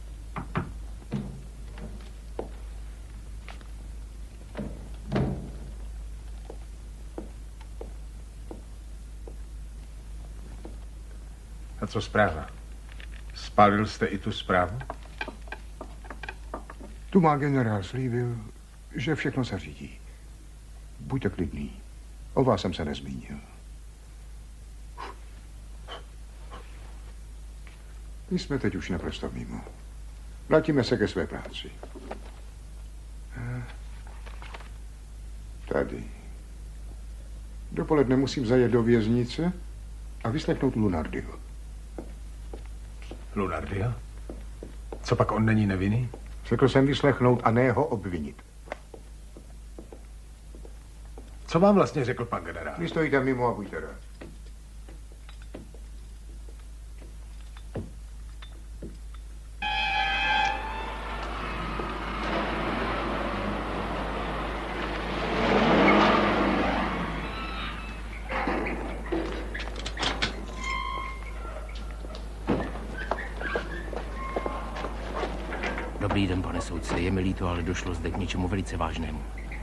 A co zpráva? Spálil jste i tu zprávu? Tu má generál slíbil, že všechno se řídí. Buďte klidný. O vás jsem se nezmínil. My jsme teď už naprosto mimo. Vrátíme se ke své práci. Tady. Dopoledne musím zajet do věznice a vyslechnout Lunardiho. Lunardiho? Co pak on není nevinný? Řekl jsem vyslechnout a ne ho obvinit. Co vám vlastně řekl pan generál? Vy stojíte mimo a buďte rád. Dobrý den, pane soudce. Je mi líto, ale došlo zde k něčemu velice vážnému.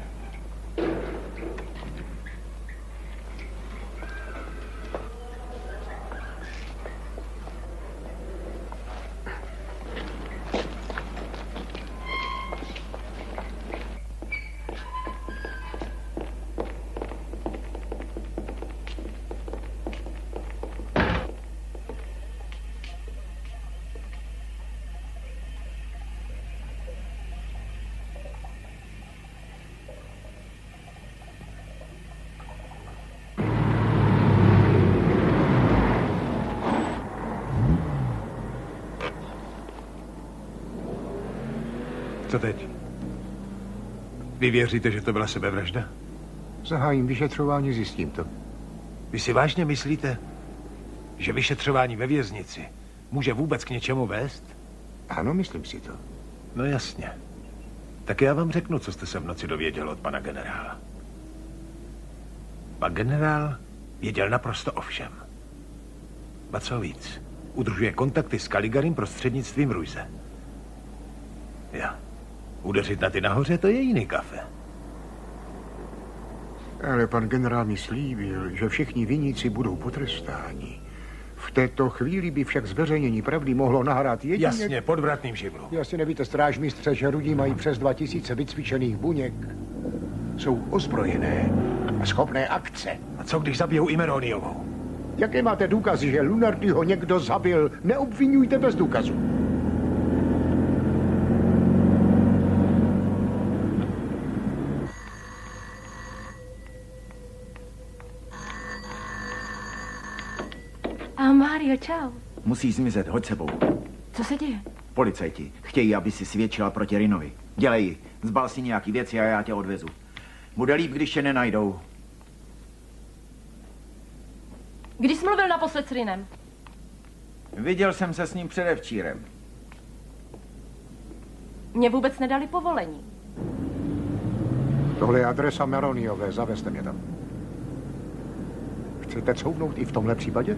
Co teď? Vy věříte, že to byla sebevražda? Zahájím vyšetřování, zjistím to. Vy si vážně myslíte, že vyšetřování ve věznici může vůbec k něčemu vést? Ano, myslím si to. No jasně. Tak já vám řeknu, co jste se v noci dověděl od pana generála. Pan generál věděl naprosto o všem. A co víc, udržuje kontakty s Caligarim prostřednictvím Ruize. Já. Udeřit na ty nahoře, to je jiný kafe. Ale pan generál mi slíbil, že všichni viníci budou potrestáni. V této chvíli by však zveřejnění pravdy mohlo nahrát jedině... Jasně, podvratným živlu. Jasně nevíte, strážmistře, že Rudí mají přes 2000 vycvičených buněk. Jsou ozbrojené a schopné akce. A co když zabijou i Meroniovou? Jaké máte důkazy, že Lunardiho někdo zabil? Neobvinujte bez důkazu. Mário, čau. Musíš zmizet, hoď sebou. Co se děje? Policajti chtějí, aby si svědčila proti Rinovi. Dělej, zbal si nějaký věci a já tě odvezu. Bude líp, když tě nenajdou. Kdy jsi mluvil naposled s Rinem? Viděl jsem se s ním předevčírem. Mně vůbec nedali povolení. Tohle je adresa Meroniové, zavezte mě tam. Chcete couvnout i v tomhle případě?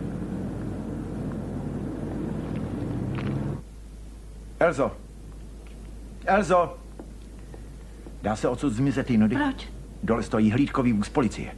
Elzo! Elzo! Dá se odsud zmizet jinudy? Proč? Dole stojí hlídkový vůz policie.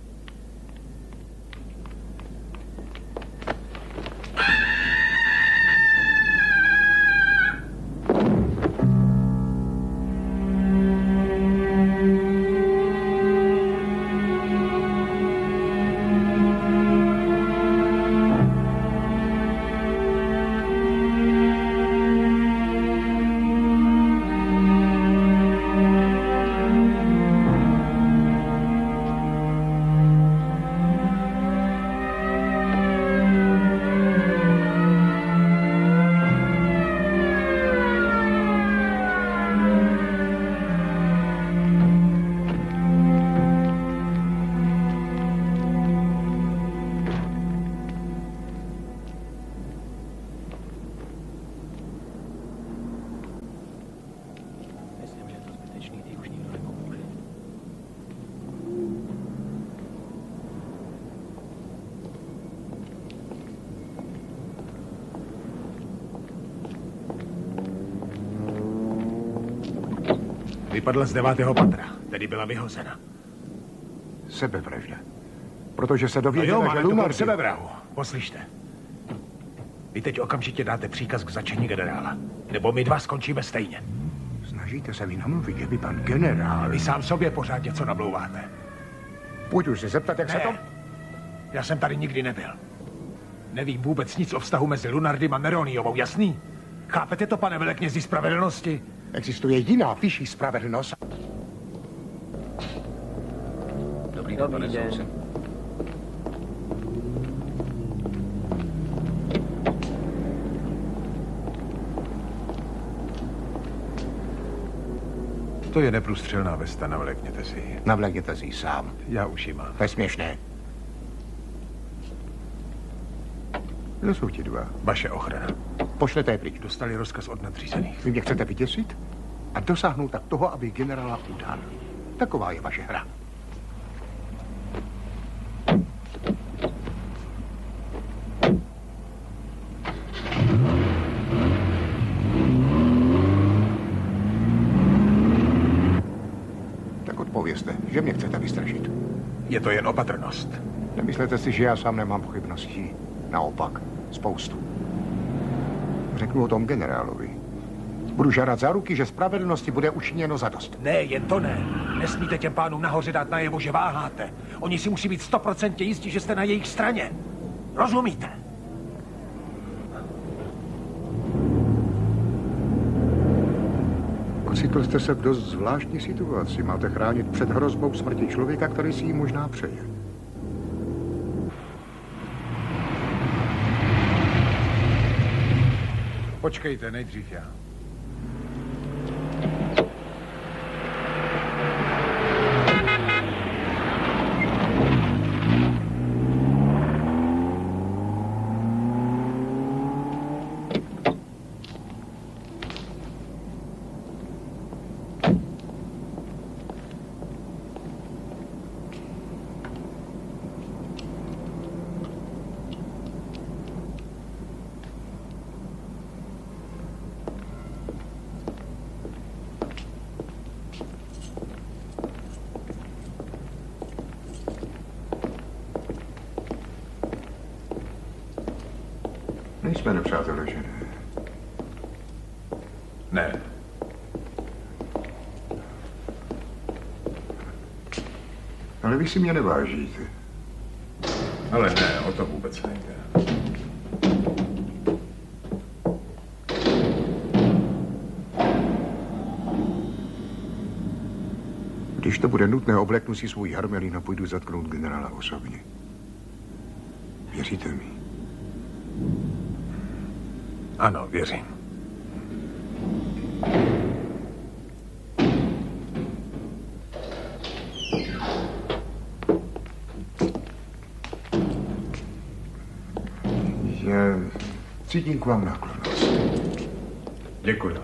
Vypadla z 9. patra, tedy byla vyhozena. Sebevražda. Protože se No dověděla, jo, že máme tu Lunardi... sebevrahu. Poslyšte. Vy teď okamžitě dáte příkaz k zatčení generála. Nebo my dva skončíme stejně. Snažíte se mi namluvit, že by pan generál... Vy sám sobě pořád něco namlouváte. Půjdu se zeptat, jak se to... Já jsem tady nikdy nebyl. Nevím vůbec nic o vztahu mezi Lunardym a Meroniovou, jasný? Chápete to, pane veleknězi spravedlnosti? Existuje jiná vyšší spravedlnost. Dobrý den, pane soudce. To je neprůstřelná vesta, navlékněte si ji. Navlékněte si ji sám. Já už ji mám. To je směšné. Kdo jsou ti dva? Vaše ochrana. Pošlete je pryč. Dostali rozkaz od nadřízených. Vy mě chcete vyděsit a dosáhnout tak toho, aby generála udal. Taková je vaše hra. Tak odpovězte, že mě chcete vystrašit. Je to jen opatrnost. Nemyslete si, že já sám nemám pochybností. Naopak, spoustu. Řeknu o tom generálovi. Budu žádat záruky, že spravedlnosti bude učiněno zadost. Ne, jen to ne. Nesmíte těm pánům nahoře dát najevo, že váháte. Oni si musí být 100% jistí, že jste na jejich straně. Rozumíte? Ocitl jste se v dost zvláštní situaci. Máte chránit před hrozbou smrti člověka, který si ji možná přeje. Počkejte, nejdřív já. Nejsme nepřátelé, že ne? Ne. Ale vy si mě nevážíte. Ale ne, o to vůbec nejde. Když to bude nutné, obleknu si svůj harmelín a půjdu zatknout generála osobně. Věříte mi? Ano, věřím. Já cítím k vám náklonnost. Děkuji.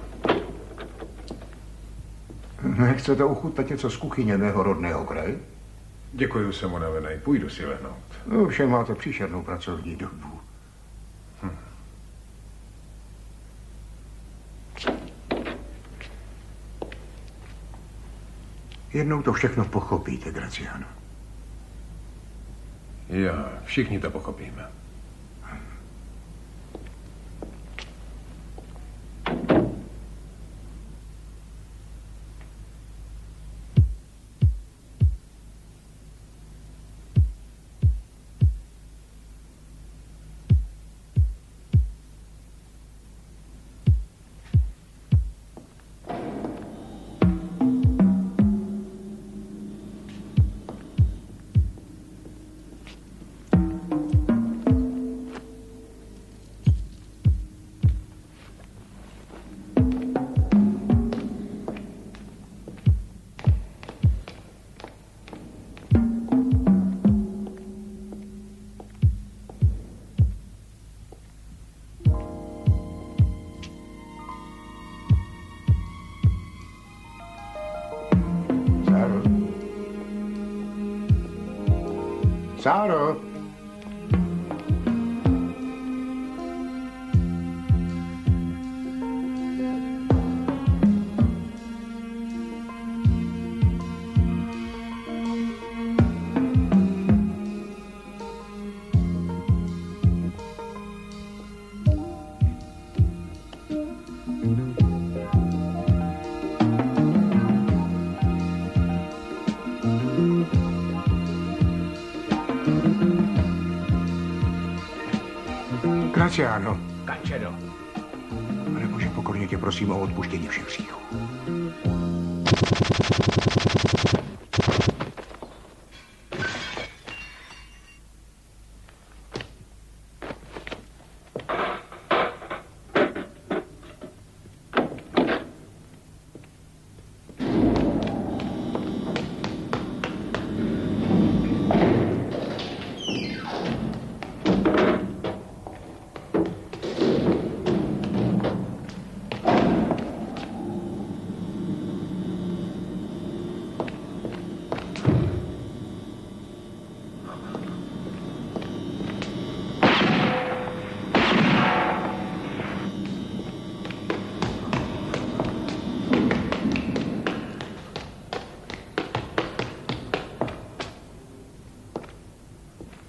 Nechcete ochutnat něco z kuchyně mého rodného kraje? Děkuji, jsem unavený. Půjdu si lehnout. No, všem máte příšernou pracovní dobu. Jednou to všechno pochopíte, Graciano. Jo, všichni to pochopíme. Sáro! Graciano. Kačero. Pane Bože, pokorně tě prosím o odpuštění všech hříchů.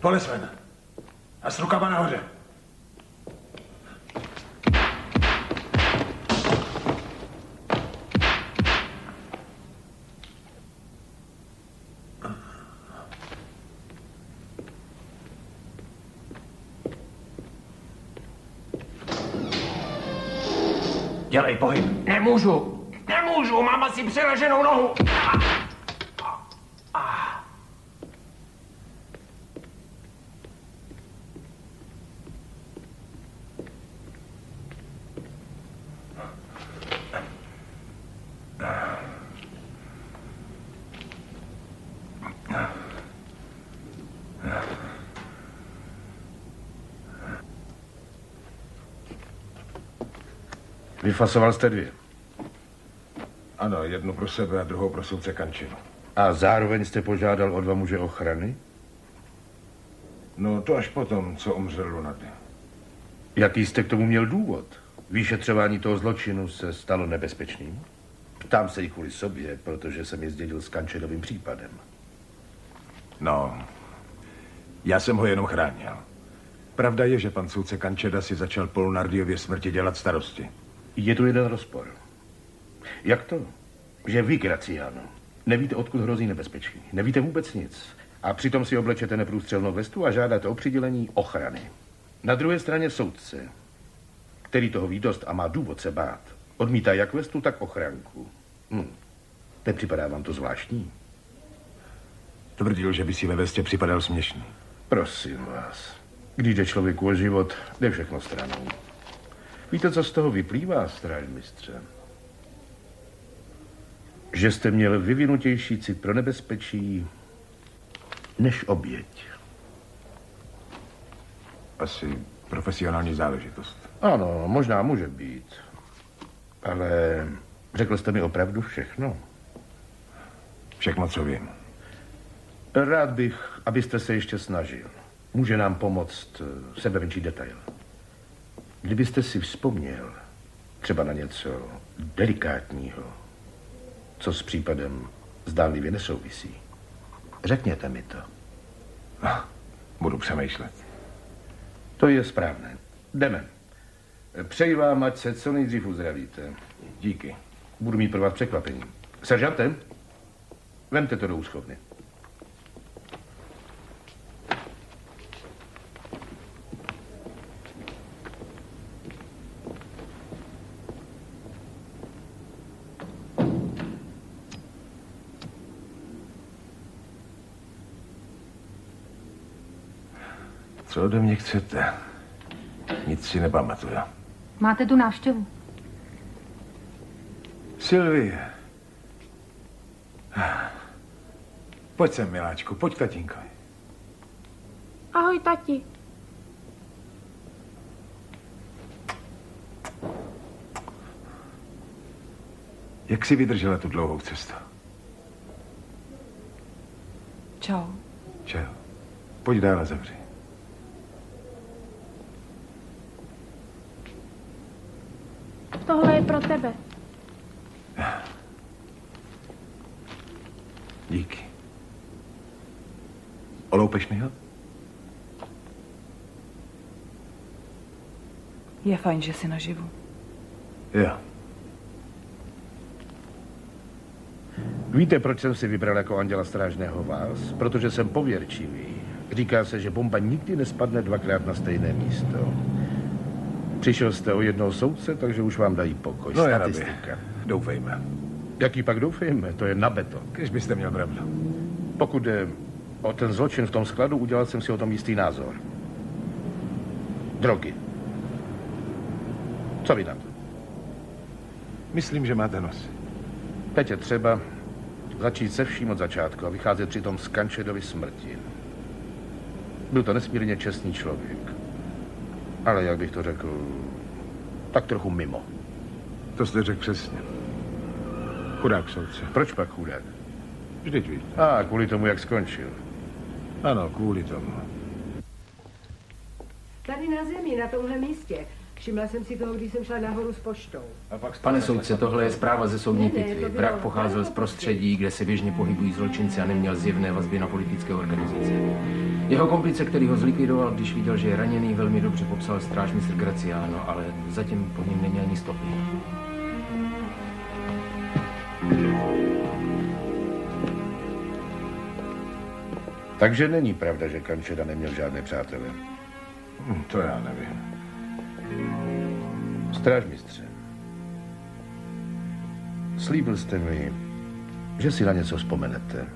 Polez ven. A s rukama nahoře. Dělej pohyb. Nemůžu. Nemůžu, mám asi přeleženou nohu. Vyfasoval jste 2. Ano, jednu pro sebe a druhou pro soudce Kančinu. A zároveň jste požádal o 2 muže ochrany? No to až potom, co umřel Lunardi. Jaký jste k tomu měl důvod? Vyšetřování toho zločinu se stalo nebezpečným? Ptám se i kvůli sobě, protože jsem je zdědil s Kančedovým případem. No, já jsem ho jenom chránil. Pravda je, že pan soudce Kančeda si začal po Lunardiově smrti dělat starosti. Je tu jeden rozpor. Jak to? Že vy, Graciano, nevíte, odkud hrozí nebezpečí. Nevíte vůbec nic. A přitom si oblečete neprůstřelnou vestu a žádáte o přidělení ochrany. Na druhé straně soudce, který toho ví dost a má důvod se bát, odmítá jak vestu, tak ochranku. Nepřipadá vám to zvláštní? Tvrdil, že by si ve vestě připadal směšný. Prosím vás. Když jde člověku o život, jde všechno stranou. Víte, co z toho vyplývá, strážmistře? Že jste měl vyvinutější cit pro nebezpečí než oběť. Asi profesionální záležitost. Ano, možná může být. Ale řekl jste mi opravdu všechno? Všechno, co vím. Rád bych, abyste se ještě snažil. Může nám pomoct sebemenší detail. Kdybyste si vzpomněl třeba na něco delikátního, co s případem zdánlivě nesouvisí, řekněte mi to. Budu přemýšlet. To je správné. Jdeme. Přeji vám, ať se co nejdřív uzdravíte. Díky. Budu mít pro vás překvapení. Seržante, vemte to do úschovny. Co ode mě chcete? Nic si nepamatuju. Máte tu návštěvu? Sylvie. Pojď sem, miláčku, pojď k tatínkovi. Ahoj, tati. Jak jsi vydržela tu dlouhou cestu? Čau. Čau. Pojď dál a zavři. Tohle je pro tebe. Díky. Oloupeš mi ho? Je fajn, že jsi naživu. Jo. Víte, proč jsem si vybral jako anděla strážného vás? Protože jsem pověrčivý. Říká se, že bomba nikdy nespadne 2krát na stejné místo. Přišel jste o jednoho soudce, takže už vám dají pokoj. No, statistika. Doufejme. Jaký pak doufejme? To je na beton. Když byste měl pravdu. Pokud jde o ten zločin v tom skladu, udělal jsem si o tom jistý názor. Drogy. Co vy na to? Myslím, že máte nos. Teď je třeba začít se vším od začátku a vycházet přitom z Kančedovy smrti. Byl to nesmírně čestný člověk. Ale jak bych to řekl, tak trochu mimo. To jste řekl přesně. Chudák soudce. Proč pak chudák? Vždyť víte. Kvůli tomu, jak skončil. Ano, kvůli tomu. Tady na zemi, na tomhle místě, Všimla jsem si toho, když jsem šla nahoru s poštou. Pane soudce, tohle je zpráva ze soudní pitvy. Vrak pocházel z prostředí, kde se běžně pohybují zločinci a neměl zjevné vazby na politické organizace. Jeho komplice, který ho zlikvidoval, když viděl, že je raněný, velmi dobře popsal strážmistr Graciano, ale zatím po něm není ani stopy. Takže není pravda, že Kančeda neměl žádné přátele. To já nevím. Strážmistře, slíbil jste mi, že si na něco vzpomenete.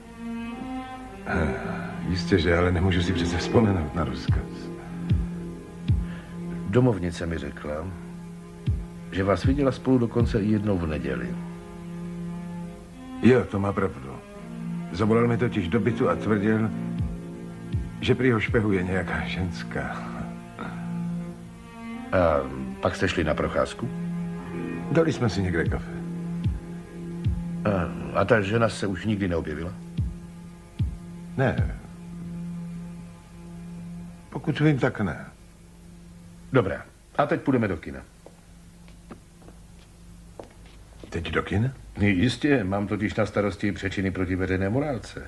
Jistě, že, ale nemůžu si přece vzpomenout na rozkaz. Domovnice mi řekla, že vás viděla spolu dokonce i jednou v neděli. Jo, to má pravdu. Zavolal mi totiž do bytu a tvrdil, že prý ho špehuje nějaká ženská. A pak jste šli na procházku? Dali jsme si někde kafe. A ta žena se už nikdy neobjevila? Ne. Pokud vím, tak ne. Dobrá. A teď půjdeme do kina. Teď do kina? Jistě, mám totiž na starosti přečiny proti veřejné morálce.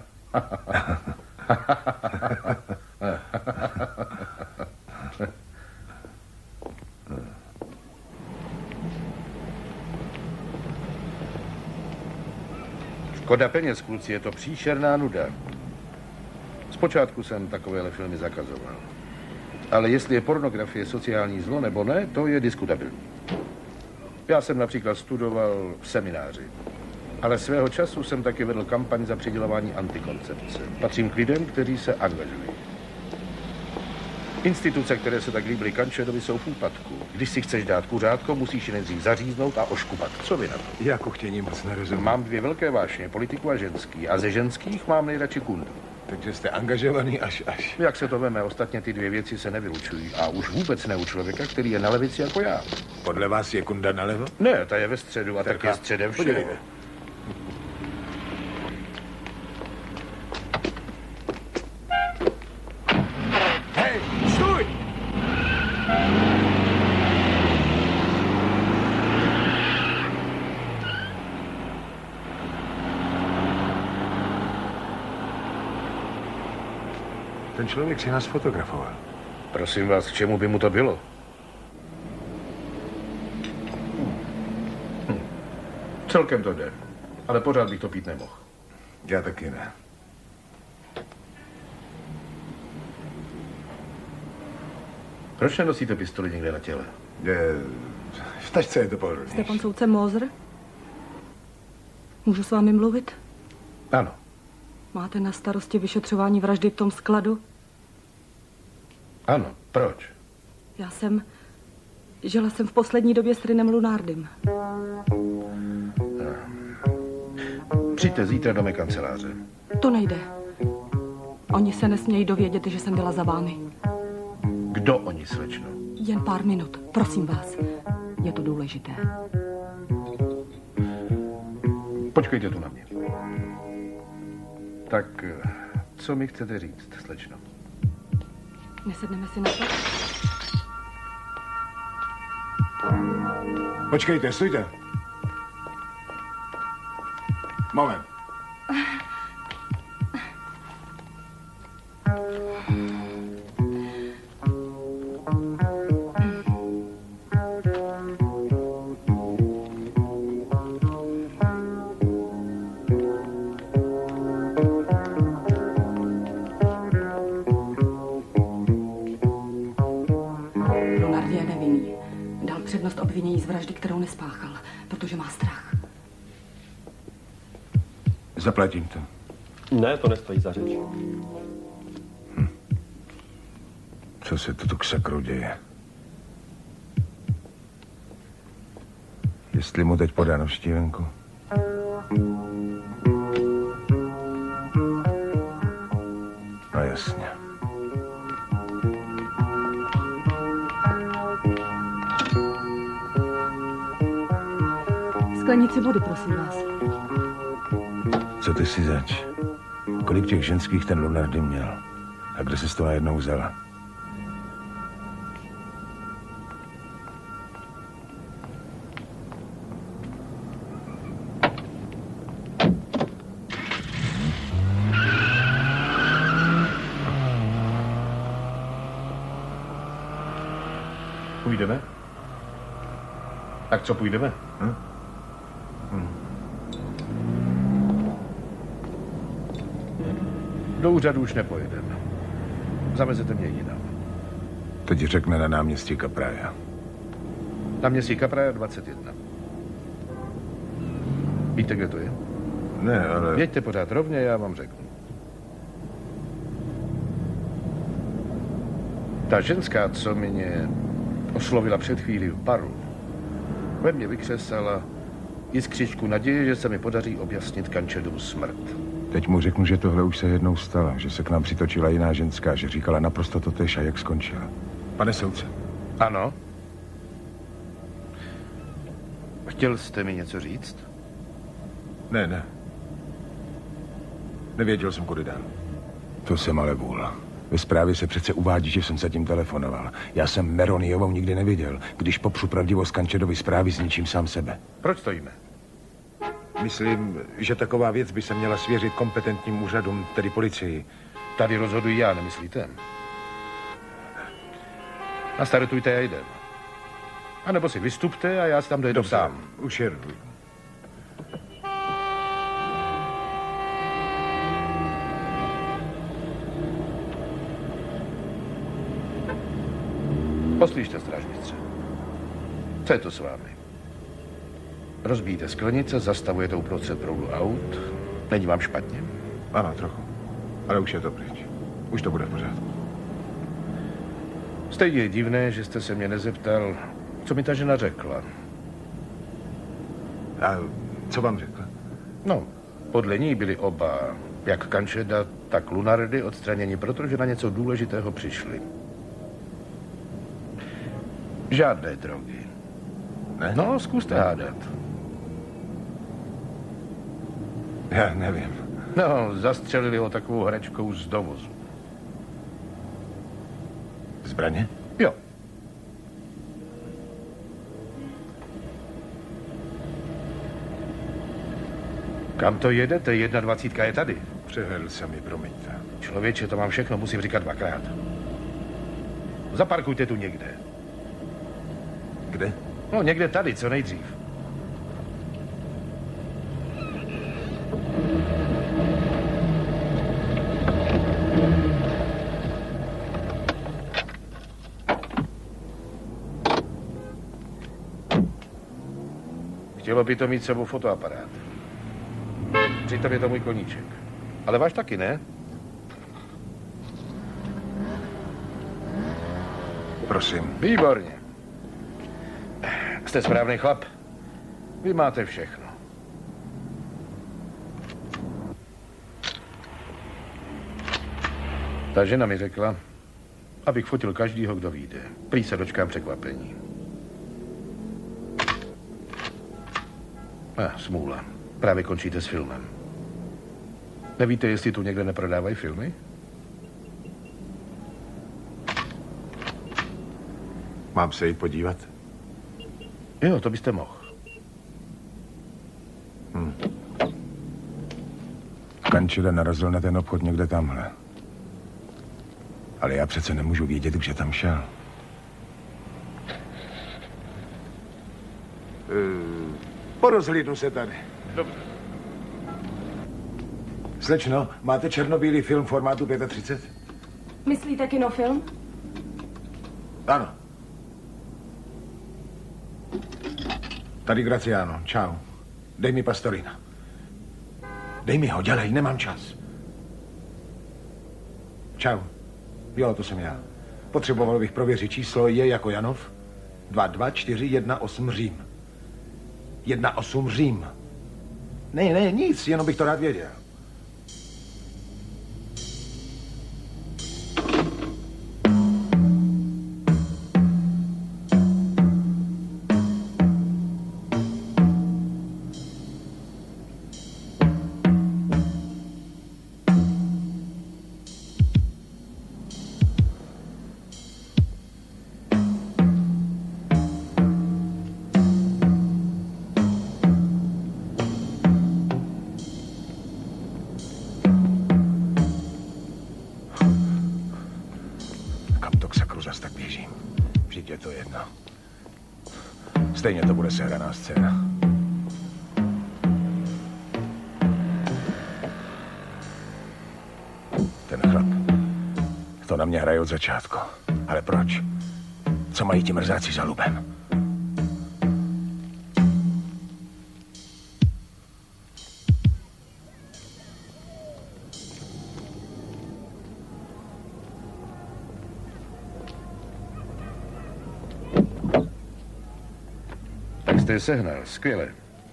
Škoda peněz, kluci, je to příšerná nuda. Zpočátku jsem takovéhle filmy zakazoval. Ale jestli je pornografie sociální zlo nebo ne, to je diskutabilní. Já jsem například studoval v semináři, ale svého času jsem taky vedl kampaň za přidělování antikoncepce. Patřím k lidem, kteří se angažují. Instituce, které se tak líbily Kančedovi, jsou v úpadku. Když si chceš dát kuřátko, musíš je nejdřív zaříznout a oškupat. Co vy na to? Já kuchtění moc nerozumím. Mám dvě velké vášně, politiku a ženský. A ze ženských mám nejradši kundu. Takže jste angažovaný až. Jak se to veme, ostatně ty dvě věci se nevylučují. A už vůbec ne u člověka, který je na levici jako já. Podle vás je kunda nalevo? Ne, ta je ve středu a tak je středem všeho. Hej, stůj! Ten člověk si nás fotografoval. Prosím vás, k čemu by mu to bylo? Celkem to jde, ale pořád bych to pít nemohl. Já taky ne. Proč nenosíte pistoli někde na těle? V tašce je to pohodlnější. Jste pan soudce Moser? Můžu s vámi mluvit? Ano. Máte na starosti vyšetřování vraždy v tom skladu? Ano, proč? Žila jsem v poslední době s Rinem Lunardem. Přijďte zítra do mé kanceláře. To nejde. Oni se nesmějí dovědět, že jsem byla za vámi. Kdo oni, slečno? Jen pár minut, prosím vás. Je to důležité. Počkejte tu na mě. Tak, co mi chcete říct, slečno? Nesedneme si na to? Počkejte, stůjte. Moment. Lunard je nevinný. Dal přednost obvinění z vraždy, kterou nespáchal, protože má strach. Zaplatím to. Ne, to nestojí za řeč. Co se tu k sakru děje? Jestli mu teď podá navštívenku? No jasně. Sklenici vody, prosím vás. Co ty si zač? Kolik těch ženských ten Lunardy měl? A kde se to najednou vzala? Půjdeme? Tak co půjdeme? Do úřadu už nepojedeme. Zavezete mě jinam. Teď řekne na náměstí Kapraja. Náměstí Kapraja 21. Víte, kde to je? Ne, ale... Jeďte pořád rovně, já vám řeknu. Ta ženská, co mě oslovila před chvílí v baru, ve mně vykřesala jiskřičku naděje, že se mi podaří objasnit Kančedovu smrt. Teď mu řeknu, že tohle už se jednou stalo, že se k nám přitočila jiná ženská, že říkala naprosto totéž a jak skončila. Pane soudce. Ano. Chtěl jste mi něco říct? Ne. Nevěděl jsem, kudy dám. To jsem ale vůl. Ve zprávě se přece uvádí, že jsem zatím telefonoval. Já jsem Meroniovou nikdy neviděl. Když popřu pravdivost Kančedovy zprávy, zničím sám sebe. Proč stojíme? Myslím, že taková věc by se měla svěřit kompetentním úřadům, tedy policii. Tady rozhoduji já, nemyslíte? Nastartujte a jdem. A nebo si vystupte a já si tam dojedu sám. Už jedu. Poslyšte, strážnice. Co je to s vámi? Rozbíjíte sklenice, zastavujete uprostřed proudu aut. Není vám špatně? Ano, trochu. Ale už je to pryč. Už to bude v pořádku. Stejně je divné, že jste se mě nezeptal, co mi ta žena řekla. A co vám řekla? No, podle ní byli oba, jak Kančeda, tak Lunardi, odstraněni, protože na něco důležitého přišli. Žádné drogy. Ne? No, zkuste hádat. Já nevím. No, zastřelili ho takovou hračkou z dovozu. Zbraně? Jo. Kam to jedete? 21 je tady. Přehlédl jsem ji, promiňte. Člověče, to vám všechno musím říkat dvakrát. Zaparkujte tu někde. Kde? No, někde tady, co nejdřív. Chtělo by to mít sebou fotoaparát. Přitom je to můj koníček. Ale váš taky, ne? Prosím. Výborně. Jste správný chlap. Vy máte všechno. Ta žena mi řekla, abych fotil každýho, kdo vyjde. Prý se dočkám překvapení. Smůla. Právě končíte s filmem. Nevíte, jestli tu někde neprodávají filmy? Mám se jít podívat? Jo, to byste mohl. Kančeda narazil na ten obchod někde tamhle. Ale já přece nemůžu vědět, kde tam šel. Porozhlídnu se tady. Dobře. Slečno, máte černobílý film formátu 35? Myslíte kinofilm? Ano. Tady Graciano, čau. Dej mi Pastorina. Dej mi ho, dělej, nemám čas. Čau. Jo, to jsem já. Potřeboval bych prověřit číslo je jako Janov. 22418 Řím. 18 Řím. Ne, nic, jenom bych to rád věděl. Teď je to jedno. Stejně to bude sehraná scéna. Ten chlap. To na mě hraje od začátku. Ale proč? Co mají ti mrzáci za lubem? Tak jste je sehnal, skvěle.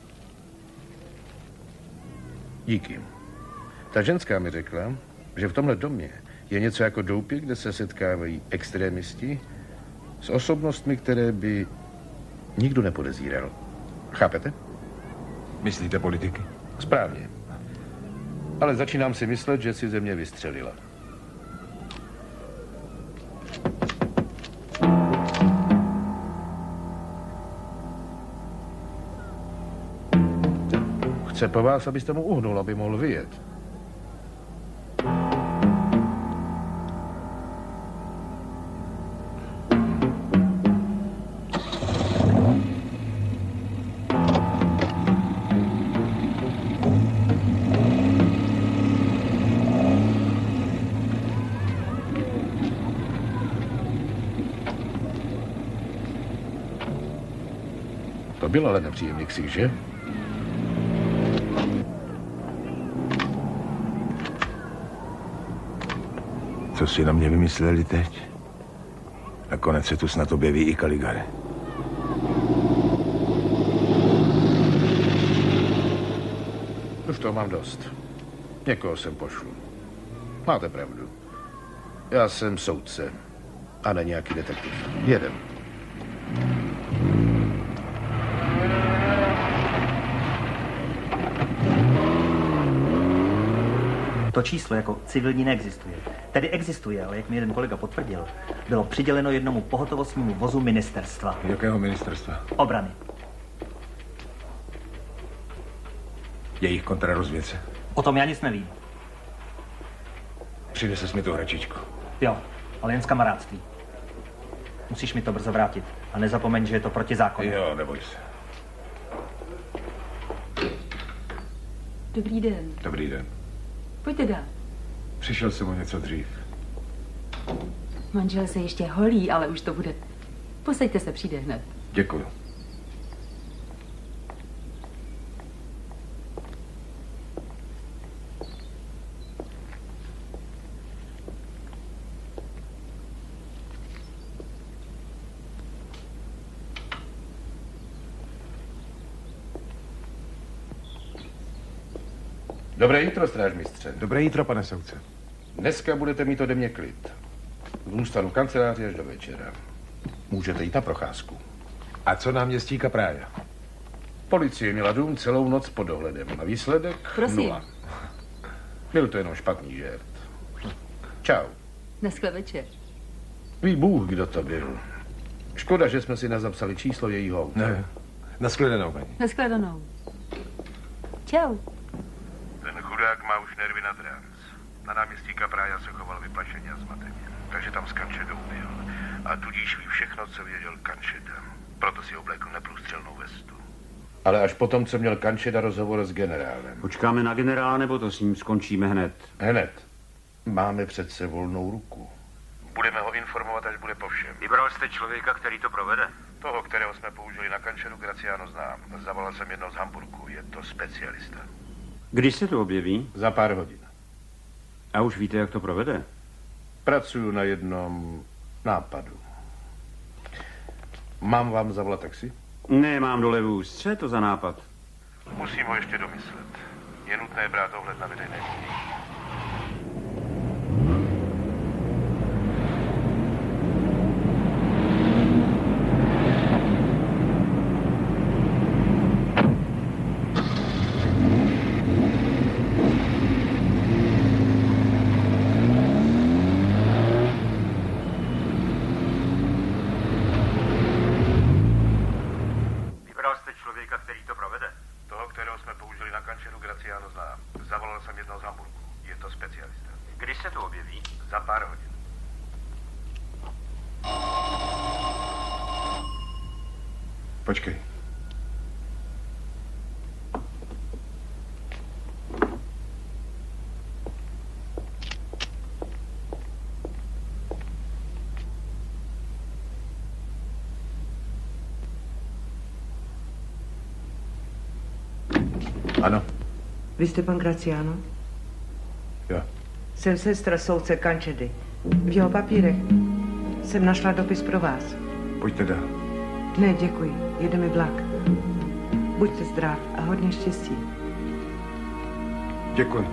Díky. Ta ženská mi řekla, že v tomhle domě je něco jako doupě, kde se setkávají extrémisti s osobnostmi, které by nikdo nepodezíral. Chápete? Myslíte politiky? Správně. Ale začínám si myslet, že si ze mě vystřelila. Chce po vás, abyste mu uhnul, aby mohl vyjet. To byl ale nepříjemný ksich, že? Co si na mě vymysleli teď? Nakonec se tu snad objeví i Caligari. Už toho mám dost. Někoho sem pošlu. Máte pravdu. Já jsem soudce a ne nějaký detektiv. Jeden. To číslo jako civilní neexistuje. Tedy existuje, ale jak mi jeden kolega potvrdil, bylo přiděleno jednomu pohotovostnímu vozu ministerstva. Jakého ministerstva? Obrany. Jejich kontrarozvědce. O tom já nic nevím. Přineses mi tu hračičku. Jo, ale jen z kamarádství. Musíš mi to brzo vrátit. A nezapomeň, že je to protizákonné. Jo, neboj se. Dobrý den. Dobrý den. Pojďte dál. Přišel jsem o něco dřív. Manžel se ještě holí, ale už to bude. Posaďte se, přijde hned. Děkuju. Dobré jitro, strážmistře. Dobré jitro, pane soudce. Dneska budete mít ode mě klid. Zůstanu v kanceláři až do večera. Můžete jít na procházku. A co náměstí Kaprája? Policie měla dům celou noc pod dohledem a výsledek Prosím. 0. Byl to jenom špatný žert. Čau. Dneska večer. Ví Bůh, kdo to byl. Škoda, že jsme si nezapsali číslo jejího auta. Ne. Nashledanou, paní. Nashledanou. Čau. Ten chudák má už nervy na trans. Na náměstí Kaprája se choval vyplašeně a zmateně. Takže tam s Kanšedou byl. A tudíž ví všechno, co věděl Kanšeda. Proto si oblékl neprůstřelnou vestu. Ale až potom, co měl Kanšeda rozhovor s generálem. Počkáme na generála, nebo to s ním skončíme hned? Hned. Máme přece volnou ruku. Budeme ho informovat, až bude po všem. Vybral jste člověka, který to provede? Toho, kterého jsme použili na Kanšedu, Graciano znám. Zavolal jsem jednou z Hamburku. Je to specialista. Kdy se to objeví? Za pár hodin. A už víte, jak to provede? Pracuju na jednom nápadu. Mám vám zavolat taxi? Ne, mám dole vůz. Co je to za nápad? Musím ho ještě domyslet. Je nutné brát ohled na veřejné mínění. Počkej. Ano. Vy jste pan Graciano? Jo. Jsem sestra soudce Kančedy. V jeho papírech jsem našla dopis pro vás. Pojďte dál. Ne, děkuji. Jede mi vlak. Buďte zdrav a hodně štěstí. Děkuji.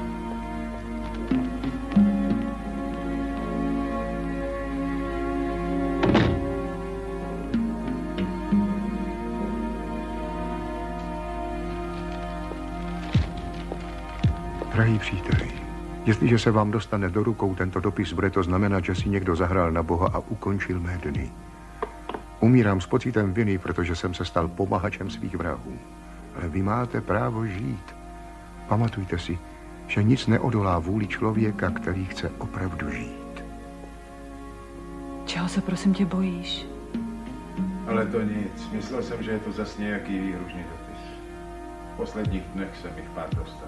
Drahý příteli, jestliže se vám dostane do rukou tento dopis, bude to znamenat, že si někdo zahrál na Boha a ukončil mé dny. Umírám s pocitem viny, protože jsem se stal pomahačem svých vrahů. Ale vy máte právo žít. Pamatujte si, že nic neodolá vůli člověka, který chce opravdu žít. Čeho se prosím tě bojíš? Ale to nic. Myslel jsem, že je to zas nějaký výhružný dopis. V posledních dnech jsem jich pár dostal.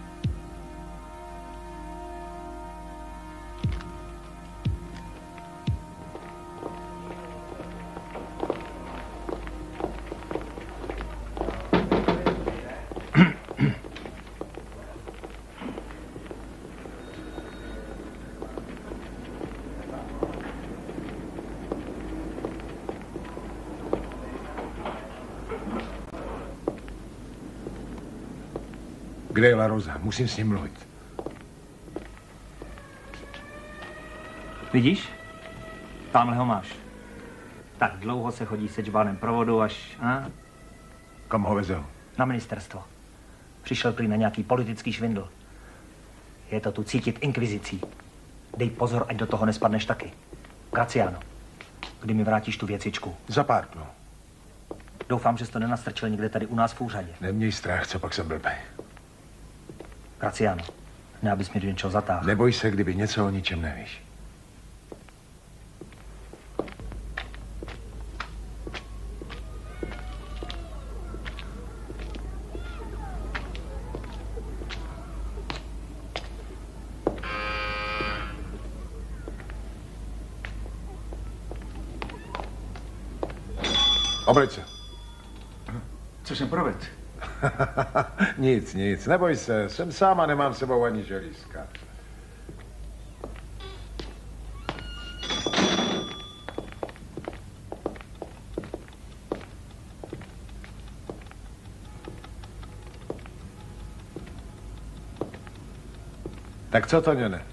Kde je La Rosa? Musím s ním mluvit. Vidíš? Tamhle ho máš. Tak dlouho se chodí se džbánem provodu až... A? Kam ho vezou? Na ministerstvo. Přišel prý na nějaký politický švindl. Je to tu cítit inkvizicí. Dej pozor, ať do toho nespadneš taky. Graciano, kdy mi vrátíš tu věcičku? Za pár dnů. Doufám, že jsi to nenastrčil někde tady u nás v úřadě. Neměj strach, co pak jsem blbej. Graciano, ne abys mě do něčeho zatáhl. Neboj se, kdyby něco o ničem nevíš. Obleď se. Co jsem provedl? Nic, neboj se, jsem sám a nemám s sebou ani želízka. Tak co to, Ňone?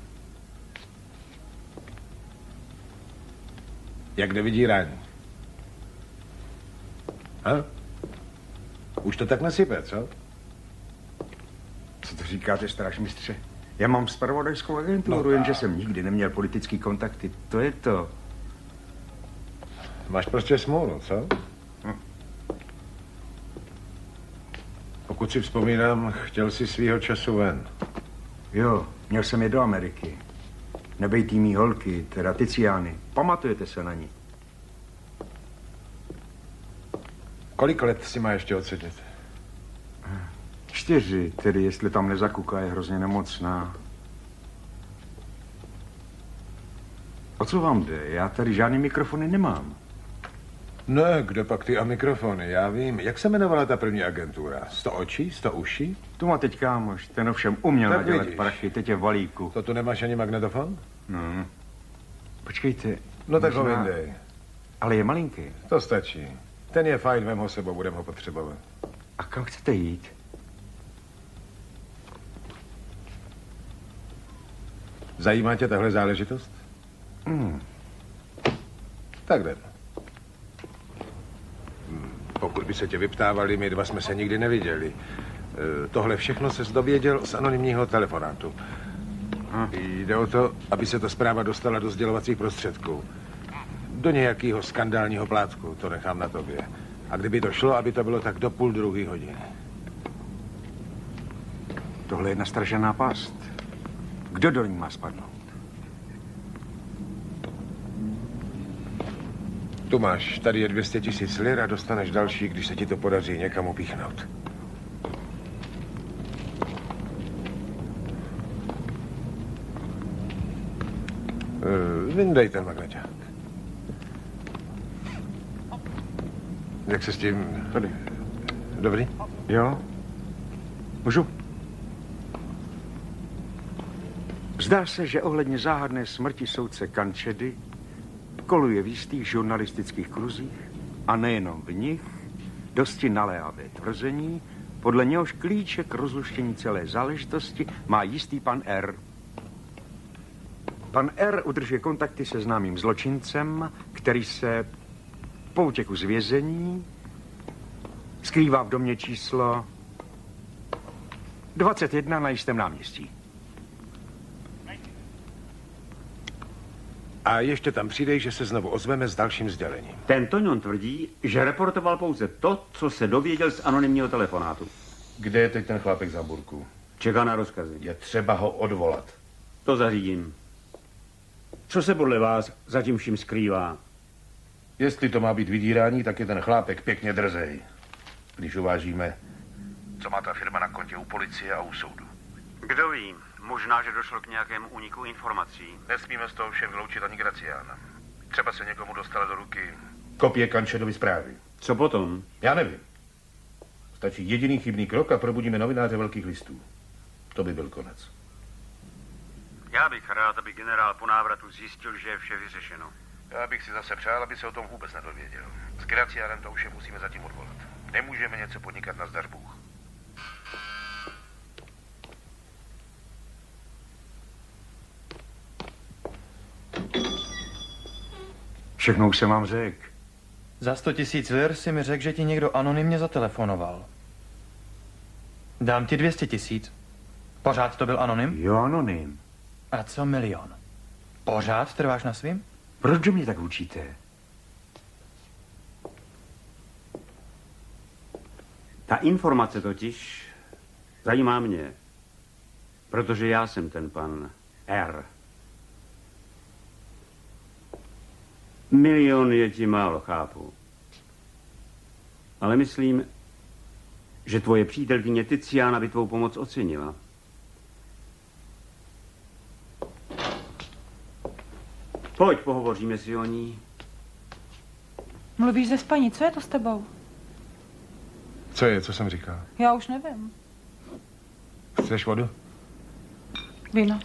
Jak jde vydírání? Už to tak nasype, co? Co to říkáte, strážmistře? Já mám zpravodajskou agenturu, jenže jsem nikdy neměl politický kontakty. To je to. Máš prostě smůlu, co? Pokud si vzpomínám, chtěl si svýho času ven. Jo, měl jsem je do Ameriky. Nebejtý mý holky, teda Tiziany. Pamatujete se na ní? Kolik let si má ještě odsedět? 4, tedy jestli tam nezakuká, je hrozně nemocná. O co vám jde? Já tady žádný mikrofony nemám. Ne, kde pak ty a mikrofony, já vím. Jak se jmenovala ta první agentura? 100 očí, 100 uší? Tu má teď kámoš, ten ovšem uměl nadělat prachy, teď je v balíku. To tu nemáš ani magnetofon? No. Počkejte. No tak ho vyndej. Ale je malinký. To stačí. Ten je fajn, vem ho sebou, budeme ho potřebovat. A kam chcete jít? Zajímá tě tahle záležitost? Tak jdem. Pokud by se tě vyptávali, my dva jsme se nikdy neviděli. Tohle všechno ses dověděl z anonymního telefonátu. Jde o to, aby se ta zpráva dostala do sdělovacích prostředků. Do nějakého skandálního plátku, to nechám na tobě. A kdyby to šlo, aby to bylo tak do 1:30. Tohle je nastražená past. Kdo do ní má spadnout? Tu máš, tady je 200 000 lir a dostaneš další, když se ti to podaří někam upíchnout. Vyndej ten magneťák. Jak se s tím... Tady. Dobrý? Jo. Můžu? Zdá se, že ohledně záhadné smrti soudce Kančedy koluje v jistých žurnalistických kruzích, a nejenom v nich, dosti naléhavé tvrzení, podle něhož klíče k rozluštění celé záležitosti má jistý pan R. Pan R. udržuje kontakty se známým zločincem, který se po útěku z vězení skrývá v domě číslo 21 na jistém náměstí. A ještě tam přidej, že se znovu ozveme s dalším sdělením. Ten Toňon tvrdí, že reportoval pouze to, co se dověděl z anonymního telefonátu. Kde je teď ten chlápek z Hamburku? Čeká na rozkazy. Je třeba ho odvolat. To zařídím. Co se podle vás zatím vším skrývá? Jestli to má být vydírání, tak je ten chlápek pěkně drzej. Když uvážíme, co má ta firma na kontě u policie a u soudu. Kdo ví, možná, že došlo k nějakému úniku informací. Nesmíme z toho všem vyloučit ani Graciana. Třeba se někomu dostala do ruky kopie Kančedovy zprávy. Co potom? Já nevím. Stačí jediný chybný krok a probudíme novináře velkých listů. To by byl konec. Já bych rád, aby generál po návratu zjistil, že je vše vyřešeno. Já bych si zase přál, aby se o tom vůbec nedověděl. S Gracianem to už je musíme zatím odvolat. Nemůžeme něco podnikat na zdař Bůh. Všechno už jsem vám řekl. Za 100 000 lir si mi řekl, že ti někdo anonymně zatelefonoval. Dám ti 200 000. Pořád to byl anonym? Jo, anonym. A co 1 000 000? Pořád trváš na svým? Proč do mě tak učíte? Ta informace totiž zajímá mě, protože já jsem ten pan R. 1 000 000 je ti málo, chápu. Ale myslím, že tvoje přítelkyně Tiziana by tvou pomoc ocenila. Pojď, pohovoříme si o ní. Mluvíš ze spaní, co je to s tebou? Co je, co jsem říkal? Já už nevím. Chceš vodu? Víno.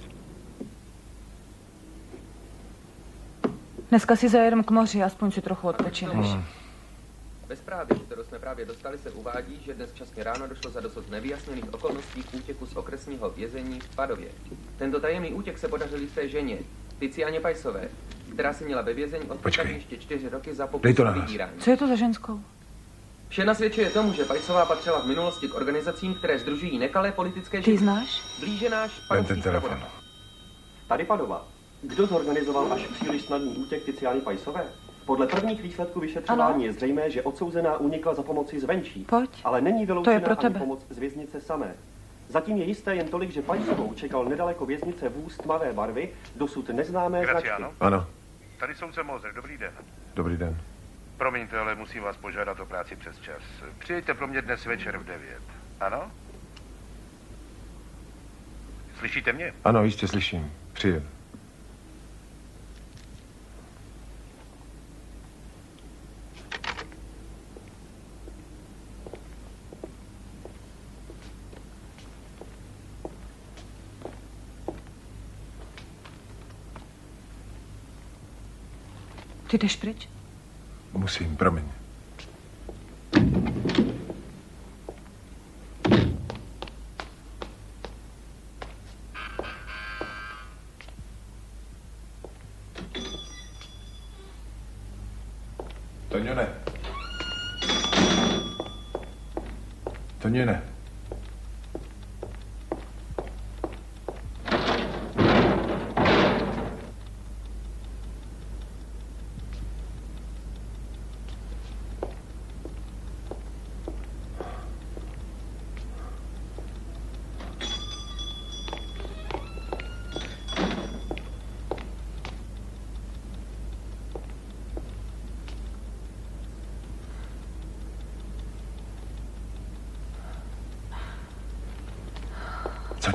Dneska si zajedem k moři, aspoň si trochu odpočineš. Ve zprávě, kterou jsme právě dostali, se uvádí, že dnes časně ráno došlo za dosud nevyjasněných okolností k útěku z okresního vězení v Padově. Tento tajemný útěk se podařil jisté ženě, Tizianě Pajsové, která si měla ve vězení odpustit ještě 4 roky za pokus o vydírání. Co je to za ženskou? Vše nasvědčuje tomu, že Pajsová patřila v minulosti k organizacím, které sdružují nekalé politické ženy. Ty znáš? Blíže náš padovský telefon. Tady Padova. Kdo zorganizoval až příliš snadný útěk Tiziany Pajsové? Podle prvních výsledků vyšetřování je zřejmé, že odsouzená unikla za pomoci zvenčí. Pojď. Ale není vyloučena pro ani tebe. pomoc z věznice samé. Zatím je jisté jen tolik, že Pajsovou čekal nedaleko věznice vůz tmavé barvy, dosud neznámé značky. Ano. Tady soudce Moser, dobrý den. Dobrý den. Promiňte, ale musím vás požádat o práci přes čas. Přijďte pro mě dnes večer v 9. Ano? Slyšíte mě? Ano, jistě slyším. Přijedu. Ty jdeš pryč? Musím, promiň. Toňone. Toňone.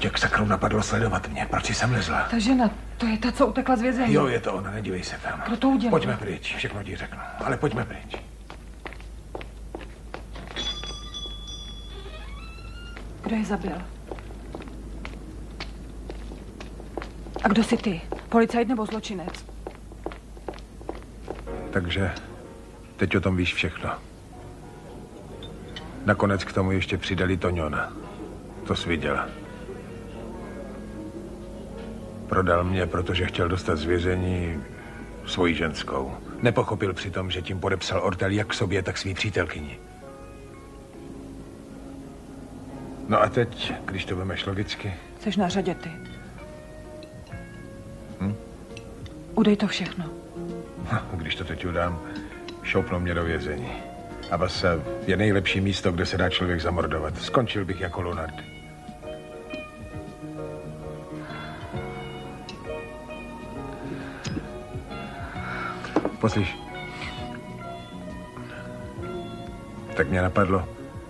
tě k sakru napadlo sledovat mě? Proč jsi sem lezla? Ta žena, to je ta, co utekla z vězení. Jo, je to ona, nedívej se tam. Kdo to udělal? Pojďme pryč, všechno ti řeknu. Ale pojďme pryč. Kdo je zabil? A kdo jsi ty? Policajt nebo zločinec? Takže teď o tom víš všechno. Nakonec k tomu ještě přidali Toňona. To jsi viděla. Prodal mě, protože chtěl dostat z vězení svoji ženskou. Nepochopil přitom, že tím podepsal ortel jak sobě, tak svý přítelkyni. No a teď, když to vemeš logicky... Jseš na řadě ty. Udej to všechno. Když to teď udám, šoupnou mě do vězení. A Vasa je nejlepší místo, kde se dá člověk zamordovat. Skončil bych jako Lunard. Poslyš. Tak mě napadlo,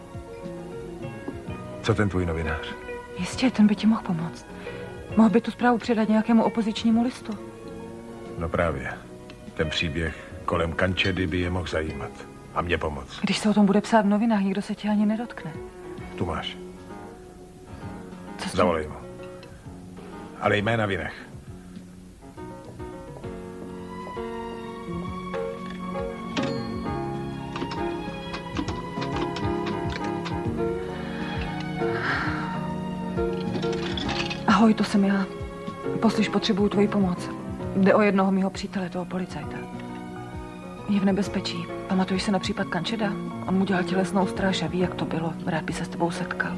co ten tvůj novinář? Jistě, ten by ti mohl pomoct. Mohl by tu zprávu předat nějakému opozičnímu listu. No právě. Ten příběh kolem Kančedy by je mohl zajímat. A mě pomoct. Když se o tom bude psát v novinách, nikdo se tě ani nedotkne. Tu máš. Zavolej mu. Ale jména vynech. Ahoj, to jsem já. Poslyš, potřebuju tvoji pomoc. Jde o jednoho mýho přítele, toho policajta. Je v nebezpečí. Pamatuješ se na případ Kančeda? On mu dělal tělesnou stráž a ví, jak to bylo. Rád by se s tebou setkal.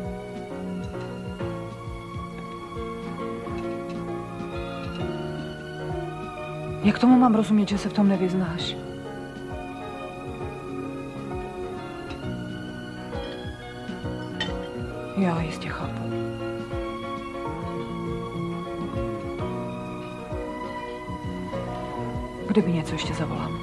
Jak tomu mám rozumět, že se v tom nevyznáš? Jo, jistě chápu. Kdyby něco, ještě zavolám.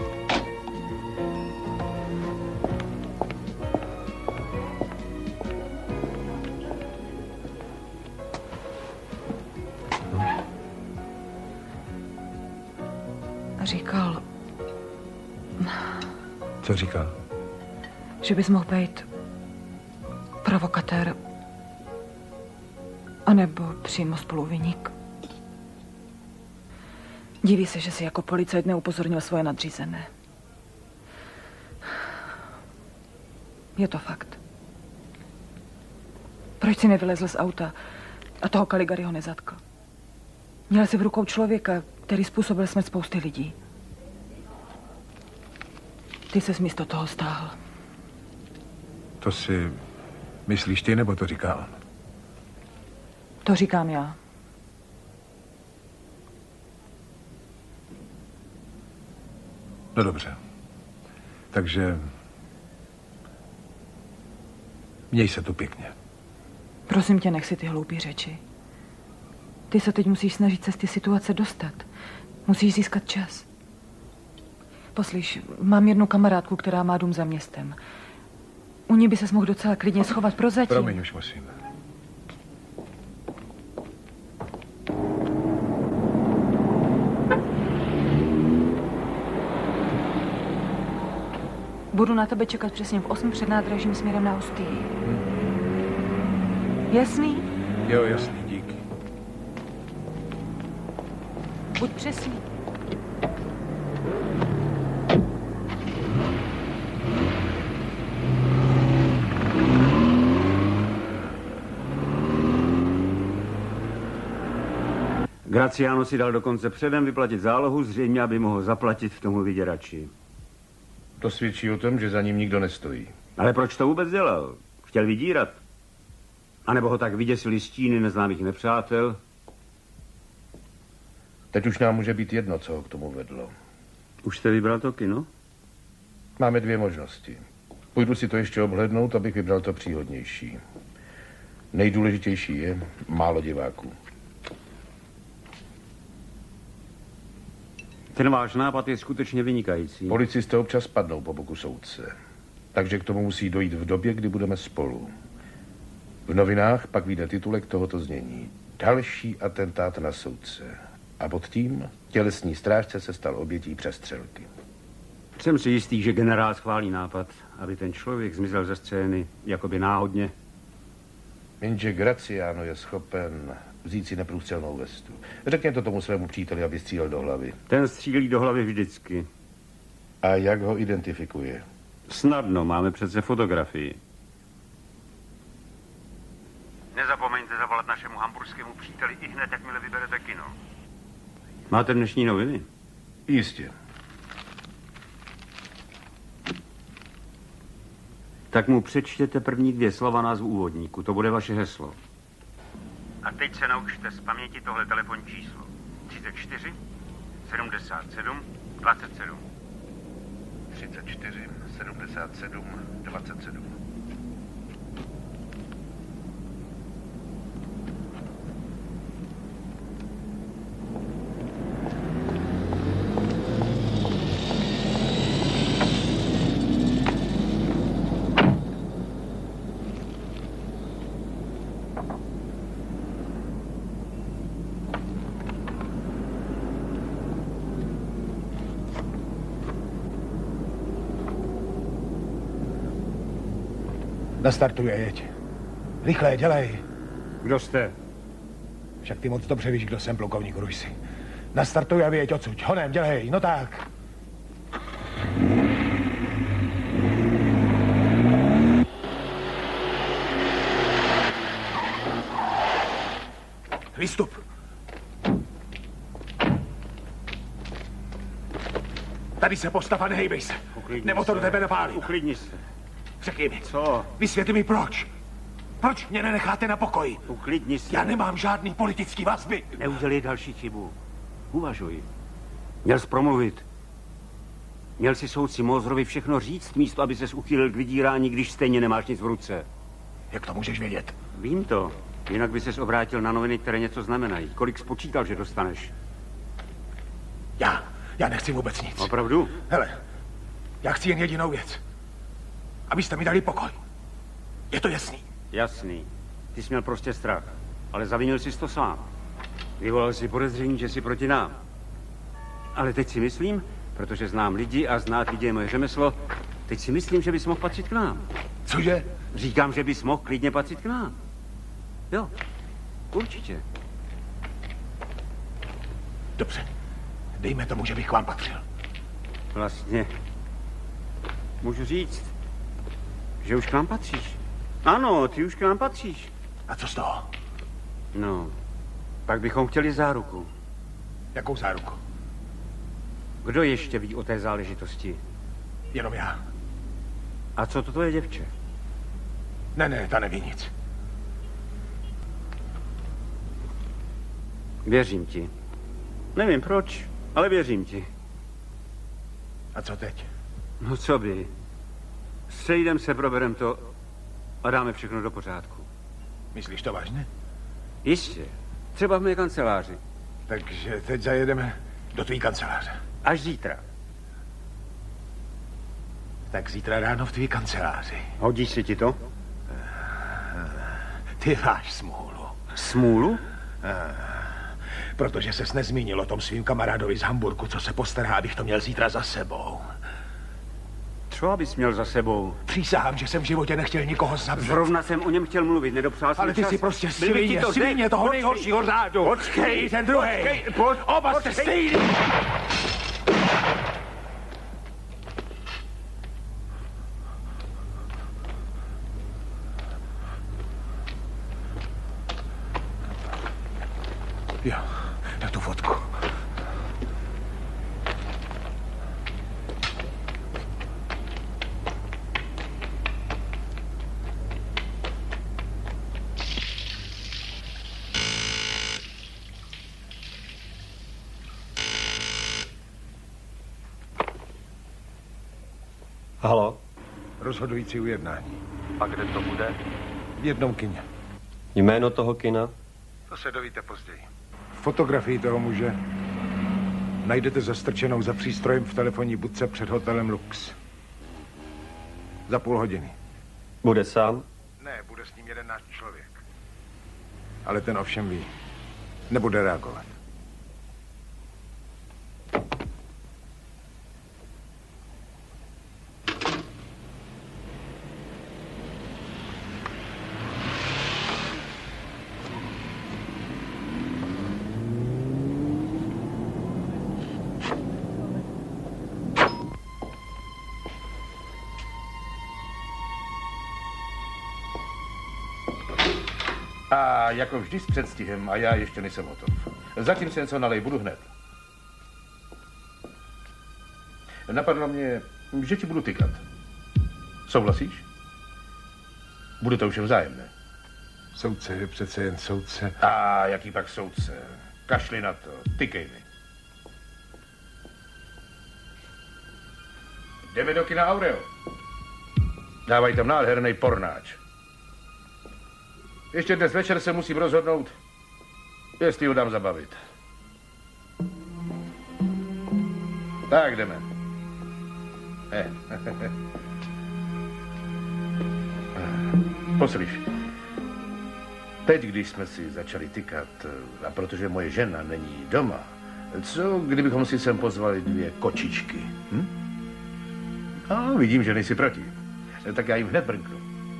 Říkal... Co říkal? Že bys mohl být provokatér anebo přímo spoluviník. Diví se, že jsi jako policajt neupozornil svoje nadřízené. Je to fakt. Proč jsi nevylezl z auta a toho Caligariho nezatkl? Měl jsi v rukou člověka, který způsobil smrt spousty lidí. Ty ses místo toho stáhl. To si myslíš ty, nebo to říká on? To říkám já. No dobře. Takže... měj se tu pěkně. Prosím tě, nech si ty hloupý řeči. Ty se teď musíš snažit se z té situace dostat. Musíš získat čas. Poslyš, mám jednu kamarádku, která má dům za městem. U ní by ses mohl docela klidně schovat prozatím. Promiň, už musím. Budu na tebe čekat přesně v 8 před nádražím směrem na Ostii. Jasný? Jo, jasný, díky. Buď přesný. Graciano si dal dokonce předem vyplatit zálohu, zřejmě, aby mohl zaplatit tomu vyděrači. To svědčí o tom, že za ním nikdo nestojí. Ale proč to vůbec dělal? Chtěl vydírat? A nebo ho tak vyděsili stíny neznámých nepřátel? Teď už nám může být jedno, co ho k tomu vedlo. Už jste vybral to kino? Máme dvě možnosti. Půjdu si to ještě obhlednout, abych vybral to příhodnější. Nejdůležitější je málo diváků. Ten váš nápad je skutečně vynikající. Policisté občas padnou po boku soudce. Takže k tomu musí dojít v době, kdy budeme spolu. V novinách pak vyjde titulek tohoto znění. Další atentát na soudce. A pod tím tělesný strážce se stal obětí přestřelky. Jsem si jistý, že generál schválí nápad, aby ten člověk zmizel ze scény jakoby náhodně. Jenže Graciano je schopen vzít si neprůstřelnou vestu. Řekně to tomu svému příteli, aby střílel do hlavy. Ten střílí do hlavy vždycky. A jak ho identifikuje? Snadno, máme přece fotografii. Nezapomeňte zavolat našemu hamburskému příteli i hned, jakmile vyberete kino. Máte dnešní noviny? Jistě. Tak mu přečtěte první 2 slova názvu úvodníku. To bude vaše heslo. A teď se naučte z paměti tohle telefonní číslo. 34 77 27. 34 77 27. Nastartuj a jeď. Rychle, dělej. Kdo jste? Však ty moc dobře víš, kdo jsem, plukovník Rujsi. Nastartuj a vyjeď odsud. Honem, dělej, no tak. Výstup. Tady se postav a nehejbej se. Nebo to do tebe nepálím. Uklidni se. Řekni mi. Co? Vysvětli mi proč. Proč mě nenecháte na pokoji? Uklidni se. Já nemám žádný politický vazby. Neudělej další chybu. Uvažuj. Měl jsi promluvit. Měl si soudci Mozrovi všechno říct, místo aby ses uchýlil k vydírání, když stejně nemáš nic v ruce. Jak to můžeš vědět? Vím to. Jinak by ses obrátil na noviny, které něco znamenají. Kolik spočítal, že dostaneš? Já nechci vůbec nic. Opravdu? Hele, já chci jen jedinou věc. Abyste mi dali pokoj. Je to jasný? Jasný. Ty jsi měl prostě strach. Ale zavinil jsi to sám. Vyvolal si podezření, že jsi proti nám. Ale teď si myslím, protože znám lidi a znát lidi je moje řemeslo, teď si myslím, že bys mohl patřit k nám. Cože? Říkám, že bys mohl klidně patřit k nám. Jo, určitě. Dobře. Dejme tomu, že bych k vám patřil. Vlastně můžu říct, že už k nám patříš. Ano, ty už k nám patříš. A co z toho? No, pak bychom chtěli záruku. Jakou záruku? Kdo ještě ví o té záležitosti? Jenom já. A co to tvoje děvče? Ne, ta neví nic. Věřím ti. Nevím proč, ale věřím ti. A co teď? No co by? Sejdem se, proberem to a dáme všechno do pořádku. Myslíš to vážně? Jistě. Třeba v mé kanceláři. Takže teď zajedeme do tvý kanceláře. Až zítra. Tak zítra ráno v tvý kanceláři. Hodí se ti to? Ty máš smůlu. Smůlu? Protože ses nezmínil o tom svým kamarádovi z Hamburku, co se postará, abych to měl zítra za sebou. Co abys měl za sebou? Přísahám, že jsem v životě nechtěl nikoho zabít. Zrovna jsem o něm chtěl mluvit, nedopřál jsem ale ty čas. jsi prostě svině toho nejhoršího řádu. Počkej, ten druhej. Oba jste stejný. Jo, na tu fotku. Halo? Rozhodující ujednání. A kde to bude? V jednom kině. Jméno toho kina? To se dovíte později. Fotografii toho muže najdete zastrčenou za přístrojem v telefonní budce před hotelem Lux. Za půl hodiny. Bude sám? Ne, bude s ním jeden náš člověk. Ale ten ovšem ví. Nebude reagovat. A jako vždy s předstihem a já ještě nejsem hotov. Zatím si něco nalej, budu hned. Napadlo mě, že ti budu tykat. Souhlasíš? Bude to už vzájemné. Soudce je přece jen soudce. A jaký pak soudce? Kašli na to, tykej mi. Jdeme do kina Aureo. Dávají tam nádherný pornáč. Ještě dnes večer se musím rozhodnout, jestli ho dám zabavit. Tak jdeme. Poslyš, teď, když jsme si začali tykat, a protože moje žena není doma, co kdybychom si sem pozvali 2 kočičky? A vidím, že nejsi proti. Tak já jim hned brnknu.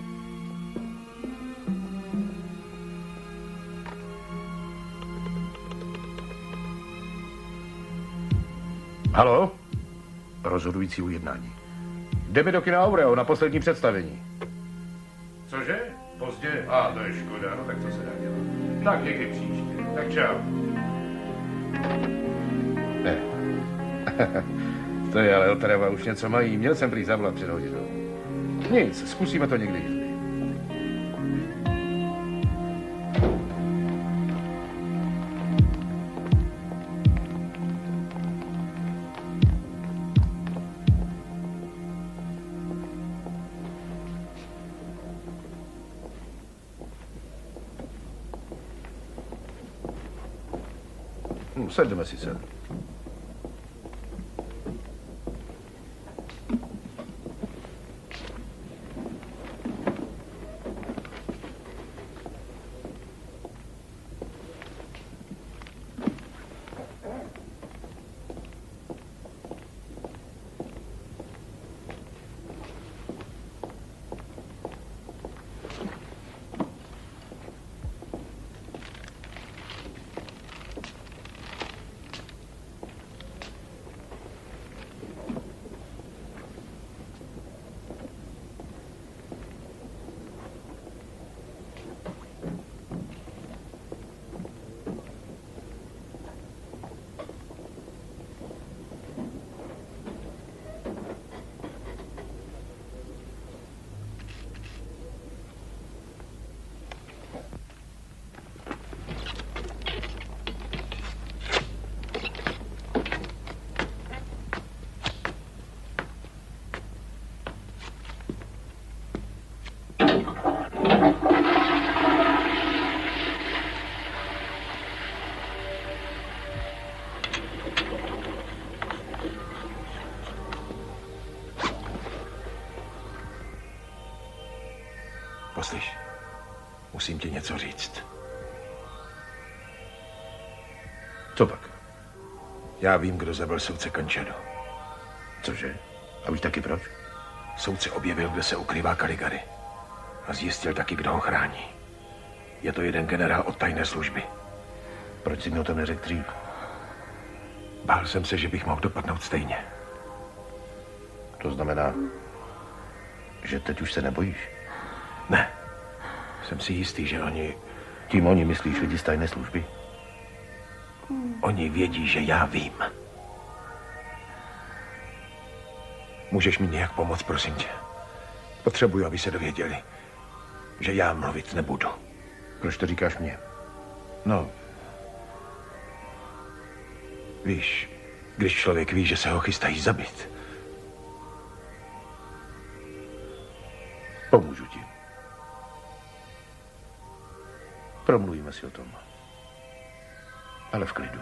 Haló? Rozhodující ujednání. Jdeme do kina Aureo na poslední představení. Cože? Pozdě? To je škoda, no tak co se dá dělat. Tak někdy příště. Tak čau. Ne. To je ale otrava, už něco mají. Měl jsem prý zavolat před hodinou. Nic, zkusíme to někdy jindy. Sedneme si sem. Poslyš, musím ti něco říct. Co pak? Já vím, kdo zabil soudce Kančedu. Cože? A víš taky proč? Soudce objevil, kde se ukrývá Caligari. A zjistil taky, kdo ho chrání. Je to jeden generál od tajné služby. Proč jsi mi o tom neřekl dřív? Bál jsem se, že bych mohl dopadnout stejně. To znamená, že teď už se nebojíš? Ne. Jsem si jistý, že oni... Tím oni myslíš lidi z tajné služby? Oni vědí, že já vím. Můžeš mi nějak pomoct, prosím tě? Potřebuji, aby se dověděli, že já mluvit nebudu. Proč to říkáš mně? No, víš, když člověk ví, že se ho chystají zabít. Pomůžu ti. Promluvíme si o tom. Ale v klidu.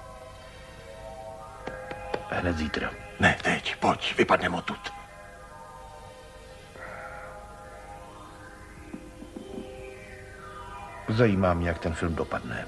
Hned zítra. Ne, teď, pojď, vypadneme odtud. Zajímá mě, jak ten film dopadne.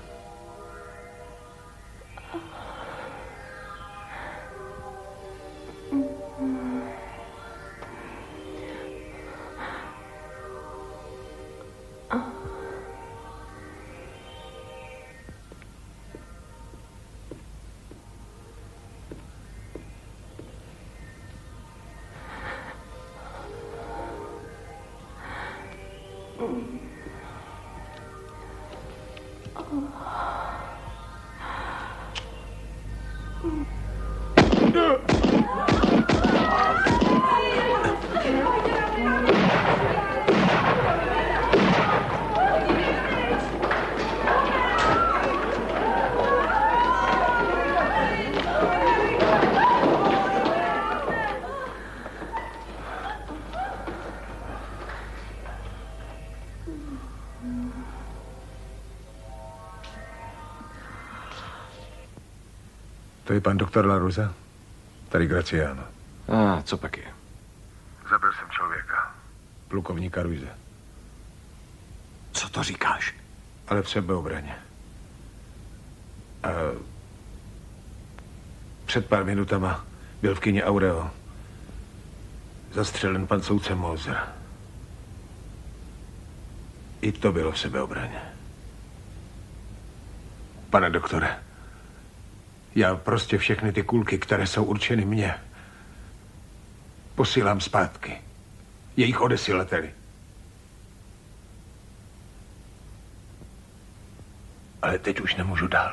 To je pan doktor Laruza? Tady Graciano. Co pak je? Zabil jsem člověka. Plukovníka Ruize. Co to říkáš? Ale v sebeobraně. A před pár minutama byl v kině Aureo zastřelen pan soudce Moser. I to bylo v sebeobraně. Pane doktore, já prostě všechny ty kulky, které jsou určeny mně, posílám zpátky. Jejich odesilateli. Ale teď už nemůžu dál.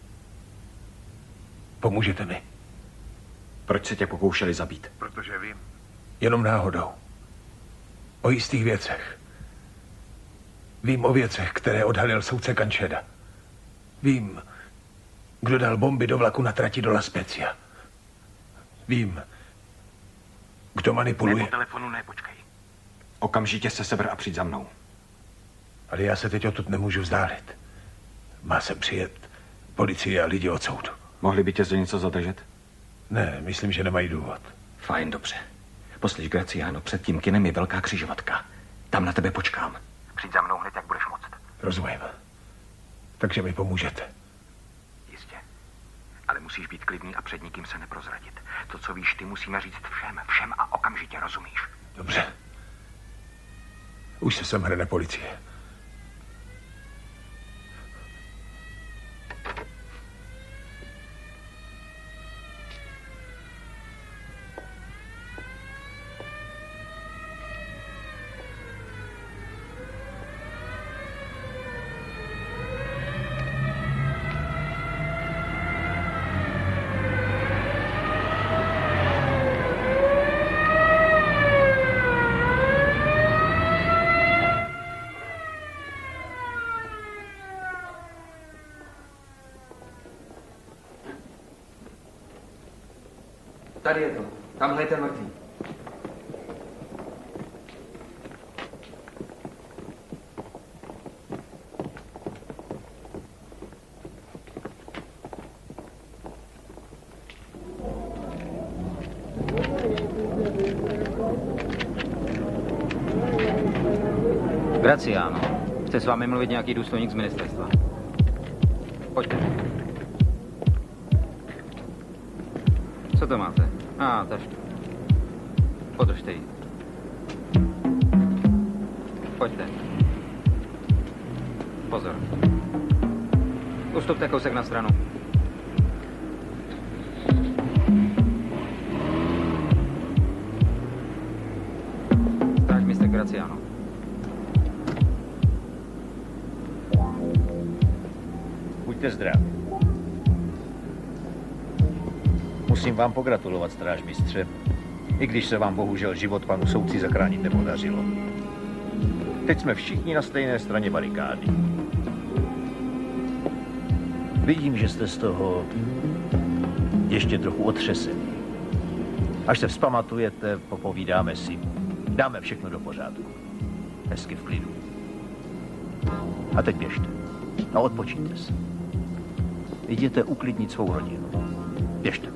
Pomůžete mi? Proč se tě pokoušeli zabít? Protože vím. Jenom náhodou. O jistých věcech. Vím o věcech, které odhalil soudce Cancheda. Vím, kdo dal bomby do vlaku na trati do La Spezia. Vím, kdo manipuluje. Ne, po telefonu ne, počkej. Okamžitě se seber a přijď za mnou. Ale já se teď odtud nemůžu vzdálit. Má sem přijet policie a lidi od soudu. Mohli by tě za něco zadržet? Ne, myslím, že nemají důvod. Fajn, dobře. Poslyš, Graciano, před tím kinem je velká křižovatka. Tam na tebe počkám. Přijď za mnou hned, jak budeš moct. Rozumím. Takže mi pomůžete. Jistě. Ale musíš být klidný a před nikým se neprozradit. To, co víš, ty musíme říct všem a okamžitě, rozumíš? Dobře. Už se sem hrne policie. Tady je to. Tamhle je ten mrtvý. Graciano, chce s vámi mluvit nějaký důstojník z ministerstva. Pojďte. Co to máte? Tašku. Podržte ji. Pojďte. Pozor. Ustupte kousek na stranu. Strážmistr Graciano. Buďte zdraví. Musím vám pogratulovat, strážmistře, i když se vám bohužel život panu soudci zachránit nepodařilo. Teď jsme všichni na stejné straně barikády. Vidím, že jste z toho ještě trochu otřesený. Až se vzpamatujete, popovídáme si. Dáme všechno do pořádku. Hezky v klidu. A teď běžte. A odpočíte se. Jděte uklidnit svou rodinu. Běžte.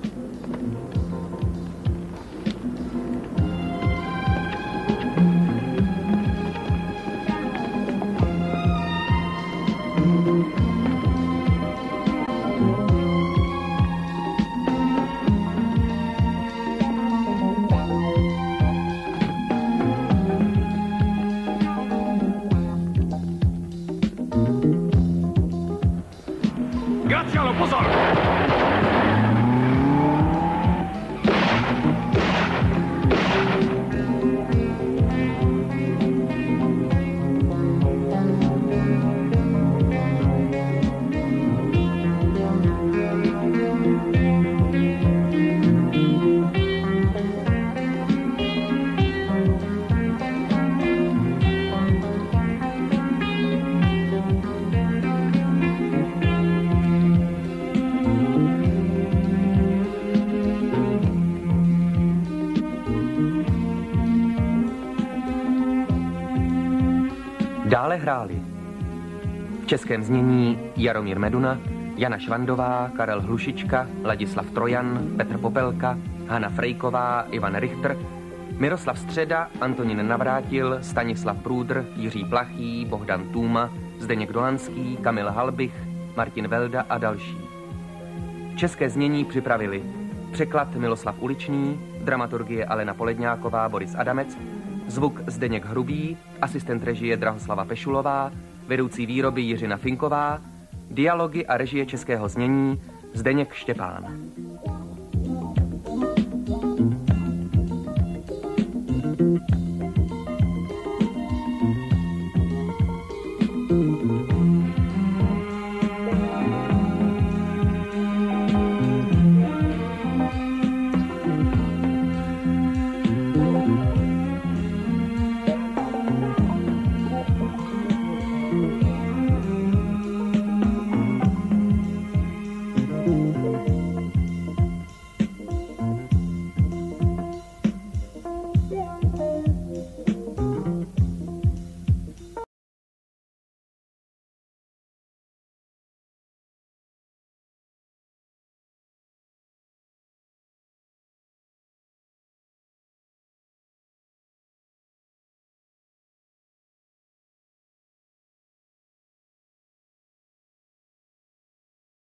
Pozor! Dále hráli v českém znění Jaromír Meduna, Jana Švandová, Karel Hlušička, Ladislav Trojan, Petr Popelka, Hana Frejková, Ivan Richter, Miroslav Středa, Antonín Navrátil, Stanislav Průdr, Jiří Plachý, Bohdan Tůma, Zdeněk Dolanský, Kamil Halbich, Martin Velda a další. České znění připravili překlad Miloslav Uličný, dramaturgie Alena Poledňáková, Boris Adamec, zvuk Zdeněk Hrubý, asistent režie Drahoslava Pešulová, vedoucí výroby Jiřina Finková, dialogy a režie českého znění Zdeněk Štěpán.